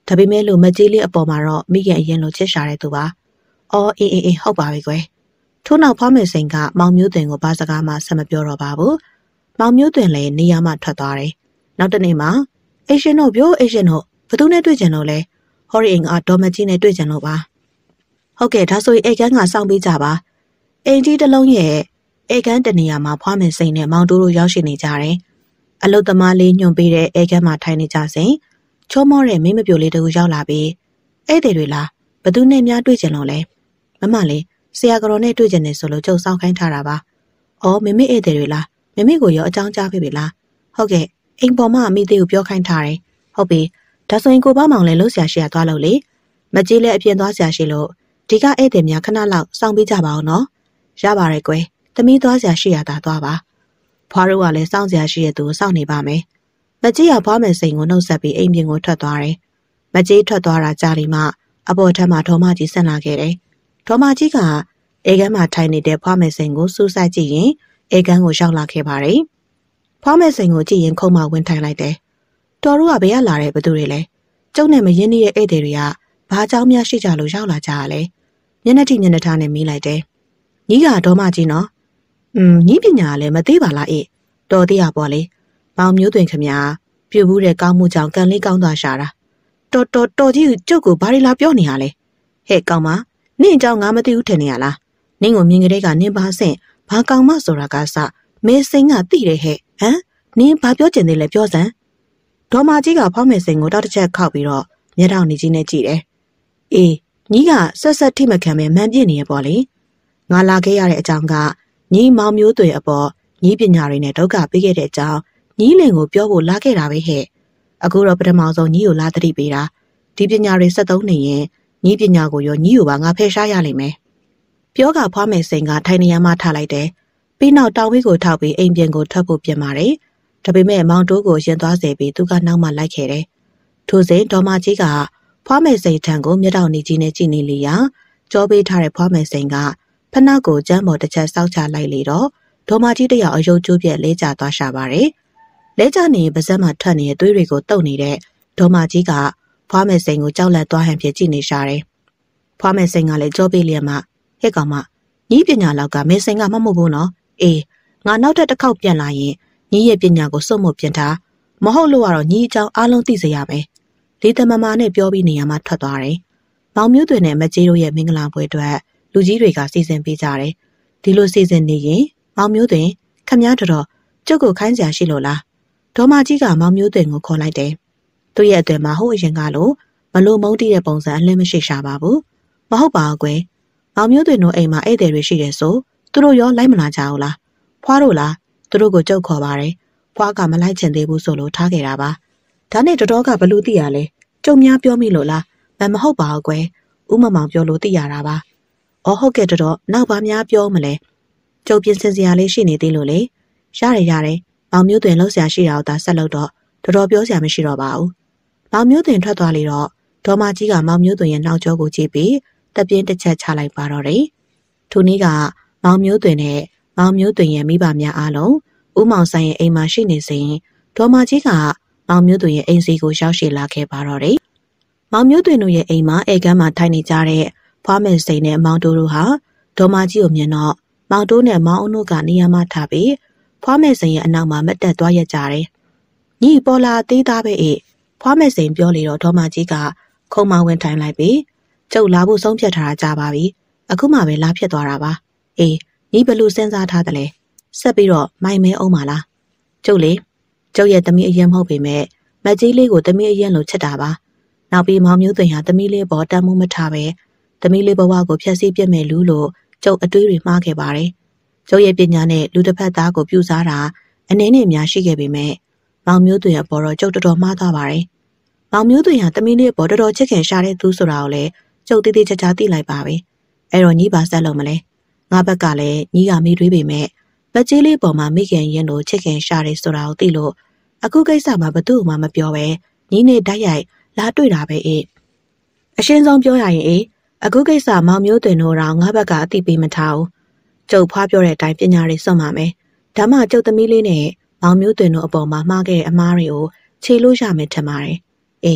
ဒါပေမဲ့လို့မကြီးလေးအပေါ်မှာတော့မိခင်အရင်လိုချစ်ရှာတဲ့သူပါ။အော်အေးဟုတ်ပါပြီကွယ်။ထို့နောက်ဖွားမယ်စိန်ကမောင်မျိုးသွင်ကိုဘာစကားမှဆက်မပြောတော့ပါဘူး။မောင်မျိုးသွင်လည်းနေရာမှထွက်သွားတယ်။နောက်တနေ့မှာအေရှင်တို့ဘသူနဲ့တွေ့ကြလို့လဲဟော်ရီအင်ကဒေါ်မကြီးနဲ့တွေ့ကြလို့ပါ။ဟုတ်ကဲ့ဒါဆိုရင်အိတ်ခမ်းကစောင့်ပေးကြပါ။အိမ်ကြီးတစ်လုံးရဲ့အိတ်ခမ်းတနေရာမှာဖွားမယ်စိန်နဲ့မောင်တိုးတို့ရောက်ရှိနေကြတယ်။အလုတ်သမားလေးညွန်ပေးတဲ့အိတ်ခမ်းမှာထိုင်နေကြစဉ်ချောမောတဲ့မိမပြိုလေးတူရောက်လာပြီးဧည့်သည်တွေလားဘသူနဲ့များတွေ့ကြလို့လဲမမလေးဆရာကတော်နဲ့တွေ့ကြနေဆိုလို့ကျုပ်စောင့်ခိုင်းထားတာပါ။အော်မမေဧည့်သည်တွေလားမမေကိုရောအကြောင်းကြားပေးပြီလား။ဟုတ်ကဲ့အိမ်ပေါ်မှာအမိသေးကိုပြောခိုင်းထားတယ်။ဟုတ်ပြီဒါဆိုရင်ကိုပေါ့မောင်လည်းလှုပ်ရှားရှိရသွားလို့လေမကြီးလည်းအပြင်သွားရှာရှိလို့ဒီကဧည့်သည်များခဏလောက်စောင့်ပေးကြပါဦးနော်။ရပါတယ်ကွယ်သမီးသွားရှာရှိရတာသွားပါ။ဖွားတို့ကလည်းစောင့်ရှာရှိရသူစောင့်နေပါမယ်။မကြီးကဖွားမယ်စိန်ကိုနှုတ်ဆက်ပြီးအိမ်ပြင်ကိုထွက်သွားတယ်။မကြီးထွက်သွားတာကြားပြီးမှအပေါ်ထက်မှဒေါ်မကြီးဆက်လာခဲ့တယ်။ဒေါ်မကြီးကအေကန်းမှာထိုင်နေတဲ့ဖွားမယ်စိန်ကိုစူးစိုက်ကြည့်ရင်အေကန်းကိုရောက်လာခဲ့ပါတယ်။ဖွားမယ်စိန်ကိုကြည့်ရင်ခုံမဝင်ထိုင်လိုက်တယ်။တော်တို့ကဘယ်ကလာတဲ့ဘသူတွေလဲ။ကျုပ်နဲ့မရင်းနှီးတဲ့ဧည့်သည်တွေကဘာကြောင့်များရှိကြလို့ရောက်လာကြရလဲ။မျက်နှာထိမျက်နှာထားနဲ့မေးလိုက်တယ်။ညီကဒေါ်မကြီးနော်။ညီပညာလည်းမသေးပါလားအေး။တော်သေးရပေါ့လေ။မောင်မျိုးသွင်ခမညာပြုတ်ဘူးတဲ့ကောင်းမှုကြောင့်ကန်လေးကောင်းသွားရှာတာ။တော်ကြီးကျုပ်ကိုဘာတွေလာပြောနေရလဲ။ဟဲ့ကောင်းမနင့်အကြောင်းငါမသိဘူးထင်နေရလား။နင့်ကိုမြင်ကလေးကနင့်ပါဆင့်ဘာကောင်းမဆိုတာကစမဲစိန်ကသိတယ်ဟဲ့။ဟမ်နင်းဘာပြောချင်သေးလဲပြောစမ်း။ဒေါ်မကြီးကဖောက်မယ်စိန်ကိုတောက်တစ်ချက်ခောက်ပြီးတော့မျက်ထောင်နေကြီးနဲ့ကြည့်တယ်။အေးညီကဆက်ထိမခံပဲမှန်ပြစ်နေရပေါ့လေ။ငါလာခဲ့ရတဲ့အကြောင်းကညီမောင်မျိုးသွေအပေါ်ညီပညာတွေနဲ့ဒုက္ခပေးခဲ့တဲ့အကြောင်းညီလင်ကိုပြောဖို့လာခဲ့တာပဲဟဲ့။အခုတော့ပထမဆုံးညီကိုလာသတိပေးတာဒီပညာတွေဆက်သုံးနေရင်ညီပညာကိုရောညီကိုပါငါဖယ်ရှားရလိမ့်မယ်။ပြောကဖွားမယ်စိန်ကထိုင်နေရမှထားလိုက်တယ်။ပြီးနောက်တောင်ဝေးကိုထောက်ပြီးအိမ်ပြင်ကိုထွက်ဖို့ပြင်ပါတယ်။ဒါပေမဲ့မောင်တိုးကိုရင်သွားစေပြီးသူကနောက်မှလိုက်ခဲ့တယ်။ထိုစဉ်ဒေါ်မကြီးကဖွားမယ်စိန်ထံကိုမျက်တောင်နေကြီးနဲ့ကြည့်နေလေရာကြောပေးထားတဲ့ဖွားမယ်စိန်ကဖနက်ကိုကျမ်းပေါ်တစ်ချက်စောက်ချလိုက်လေတော့ဒေါ်မကြီးတယောက်အယုတ်ကျိုးပြက်လဲကျသွားရှာပါတယ်။လဲကျနေပါဇက်မှထွက်နေတဲ့သွေးတွေကိုတုပ်နေတဲ့ဒေါ်မကြီးကဖွားမယ်စိန်ကိုကြောက်လန့်သွားဟန်ဖြစ်ကြည့်နေရှာတယ်။ဖွားမယ်စိန်ကလည်းကြောပေးလျက်မှဟဲ့ကောင်မညီပညာလောက်ကမေစိန်ကမဟုတ်ဘူးနော်။အေးငါနောက်ထပ်တစ်ခေါက်ပြန်လာရင်ညီရဲ့ပညာကိုစွန့်မှုပြင်ထားမဟုတ်လို့ကတော့ညီအကြောင်းအားလုံးသိစေရမယ်။လေးသမမာနဲ့ပြောပြီးနေရာမှာထွက်သွားတယ်။မောင်မျိုးသွင်နဲ့မကြီးတို့ရဲ့မင်္ဂလာပွဲအတွက်လူကြီးတွေကစီစဉ်ပေးကြတယ်။ဒီလိုစီစဉ်နေရင်မောင်မျိုးသွင်ခမည်းတော်ကျုပ်ကိုခိုင်းစရာရှိလို့လား။ဒေါ်မကြီးကမောင်မျိုးသွင်ကိုခေါ်လိုက်တယ်။သူ့ရဲ့အသွင်မှာဟိုအရင်ကလိုမလို့မုန်းတီးတဲ့ပုံစံအလင်းမရှိရှာပါဘူး။မဟုတ်ပါဘူးကွယ်။မောင်မျိုးသွင်တို့အိမ်မှာဧည့်သည်တွေရှိတယ်ဆိုသူတို့ရောလိုက်မလာကြဘူးလား။ဖွားတို့လားသူတို့ကိုကြုတ်ခေါ်ပါတယ်။ဖွားကမလိုက်ချင်သေးဘူးဆိုလို့ထားခဲ့တာပါ။ဒါနဲ့တော်ကဘလို့သိရလဲ။ကျုံများပြောမိလို့လား။မဟုတ်ပါဘူးကွယ်။ဦးမမောင်ပြောလို့သိရတာပါ။အော်ဟုတ်ကဲ့တော်နောက်ပါများပြောမလဲ။ကျုပ်ပြင်ဆင်စရာလေးရှိနေသေးလို့လေ။ရတယ်။မောင်မျိုးသွင်လှုပ်ရှားရှိတာကိုသာဆက်လို့တော့တော်ပြောစရာမရှိတော့ပါဘူး။မောင်မျိုးသွင်ထွက်သွားလေတော့ဒေါ်မကြီးကမောင်မျိုးသွင်ရဲ့နောက်ကျောကိုကြည့်ပြီးတပြင်းတစ်ချက်ချလိုက်ပါတော့တယ်။ထိုနေ့ကမောင်မျိုးသွင်နဲ့မောင်မျိုးသွင်ရဲ့မိဘများအားလုံးဦးမောင်ဆိုင်ရဲ့အိမ်မှာရှိနေစဉ်ဒေါ်မကြီးကမောင်မျိုးသွင်ရဲ့အိမ်စီကိုရောက်ရှိလာခဲ့ပါတော့တယ်။မောင်မျိုးသွင်တို့ရဲ့အိမ်မှာဧကန်းမှာထိုင်နေကြတဲ့ဖွားမယ်စိန်နဲ့မောင်တိုးတို့ဟာဒေါ်မကြီးကိုမြင်တော့မောင်တိုးနဲ့မောင်အုံတို့ကနေရာမှာထားပြီးဖွားမယ်စိန်ရဲ့အနောက်မှာမတ်တက်သွားရကြတယ်။ညီပေါ်လာသေးသားပဲအေးဖွားမယ်စိန်ပြောလေတော့ဒေါ်မကြီးကခုံမဝင်ထိုင်လိုက်ပြီးကျုပ်လာဖို့ဆုံးဖြတ်ထားတာကြပါပြီ။အခုမှပဲလာဖြစ်သွားတာပါ။အေးညီဘလို့စဉ်းစားထားတယ်လဲဆက်ပြီးတော့မိုင်မဲအောင်ပါလားကျုပ်လေကျုပ်ရဲ့သမီးအရင်မဟုတ်ပေမဲ့မကြီးလေးကိုသမီးအရင်လို့ချစ်တာပါနောက်ပြီးမောင်မျိုးသွင်ဟာသမီးလေးပေါ်တမ်းမှုမထားပဲသမီးလေးဘဝကိုဖျက်ဆီးပြစ်မဲ့လူလို့ကျုပ်အတွေးတွေမှားခဲ့ပါတယ်ကျုပ်ရဲ့ပညာနဲ့လူတစ်ဖက်သားကိုပြုစားတာအနည်းနဲ့များရှိခဲ့ပေမဲ့မောင်မျိုးသွင်ရဲ့ပေါ်တော့ကျုပ်တော်တော်မှားသွားပါတယ်မောင်မျိုးသွင်ဟာသမီးလေးပေါ်တော်တော်ချစ်ခင်ရှာတဲ့သူဆိုတာကိုလည်းကျုပ်တည်တည်ချာချာသိလိုက်ပါပဲအဲ့တော့ညီပါဆက်လို့မလဲငါဘက်ကလည်းညီကမိတွေးပေမဲ့မကြီးလေးပေါ်မှာမိခင်ရင်လို့ချစ်ခင်ရှာတယ်ဆိုတာကိုသိလို့အခုကိစ္စမှာဘသူ့မှမပြောပဲညီနဲ့တိုက်ရိုက်လာတွေ့တာပဲအေးအရှင်းဆုံးပြောရရင်အေးအခုကိစ္စမောင်မျိုးသွင်တို့တော့ငါဘက်ကအသိပေးမထားဘူးကျုပ်ဖွားပြောတဲ့အတိုင်းပညာတွေစွန့်ပါမယ်ဒါမှကျုပ်သမီးလေးနဲ့မောင်မျိုးသွင်တို့အပေါ်မှာမှားခဲ့တဲ့အမားတွေကိုခြေလို့ရမယ်ထင်ပါတယ်အေးင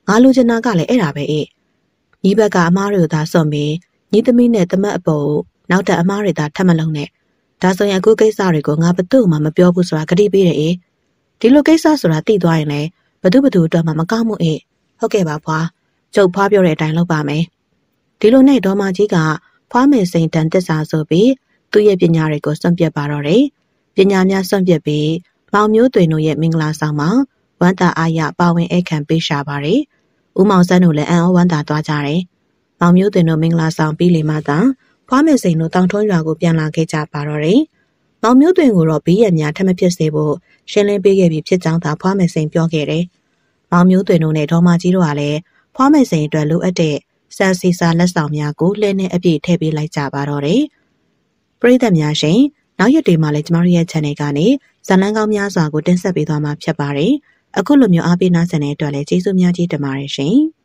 ငါလိုချင်တာကလည်းအဲ့ဒါပဲအေးညီဘက်ကအမားတွေကိုသာစွန့်ပြီးညီသမီးနဲ့တမတ်အပေါ်နောက်ထပ်အမားတွေသာထပ်မလုံးနဲ့ဒါဆိုရင်အခုကိစ္စတွေကိုငါဘသူ့မှမပြောဘူးဆိုတာဂတိပေးတယ်အေးဒီလိုကိစ္စဆိုတာသိသွားရင်လည်းဘသူအတွက်မှမကောင်းမှုအေးဟုတ်ကဲ့ပါဖွာကျုပ်ဖွာပြောတဲ့အတိုင်းလုပ်ပါမယ်ဒီလိုနဲ့ဒေါ်မကြီးကဖွာမယ်စိန်တန်တစ္ဆာဆိုပြီးသူ့ရဲ့ပညာတွေကိုစွန့်ပစ်ပါတော့တယ်ပညာများစွန့်ပစ်ပြီးမောင်မျိုးသွေတို့ရဲ့မင်္ဂလာဆောင်မှာဝမ်းသာအားရပါဝင်အခမ်းပေးရှာပါတယ်ဦးမောင်ဆန်းတို့လည်းအံ့ဩဝမ်းသာသွားကြတယ်မောင်မျိုးသွေတို့မင်္ဂလာဆောင်ပြီးလေမှသာဖွာမယ်စိန်တို့တောင်ထွန်းရွာကိုပြန်လာခဲ့ကြပါတော့တယ်မောင်မျိုးသွေကိုတော့ဘေးရန်များထပ်မဖြစ်စေဖို့ရှင်းလင်းပေးခဲ့ပြီးဖြစ်ကြောင်းသာဖွာမယ်စိန်ပြောခဲ့တယ်မောင်မျိုးသွေတို့နဲ့ဒေါ်မကြီးတို့ကလည်းဖွာမယ်စိန်အတွက်လိုအပ်တဲ့ဆန်စီစာလက်ဆောင်များကိုလှည့်နဲ့အပြည့်ထည့်ပေးလိုက်ကြပါတော့တယ်ပရိသတ်များရှင်နောက်ရက်တွေမှာလည်းကျမတို့ရဲ့ channel ကနေဇာတ်လမ်းကောင်းများစွာကိုတင်ဆက်ပေးသွားမှာဖြစ်ပါတယ်အခုလိုမျိုးအားပေးနားဆင်တဲ့အတွက်လည်းကျေးဇူးများကြီးတင်ပါတယ်ရှင်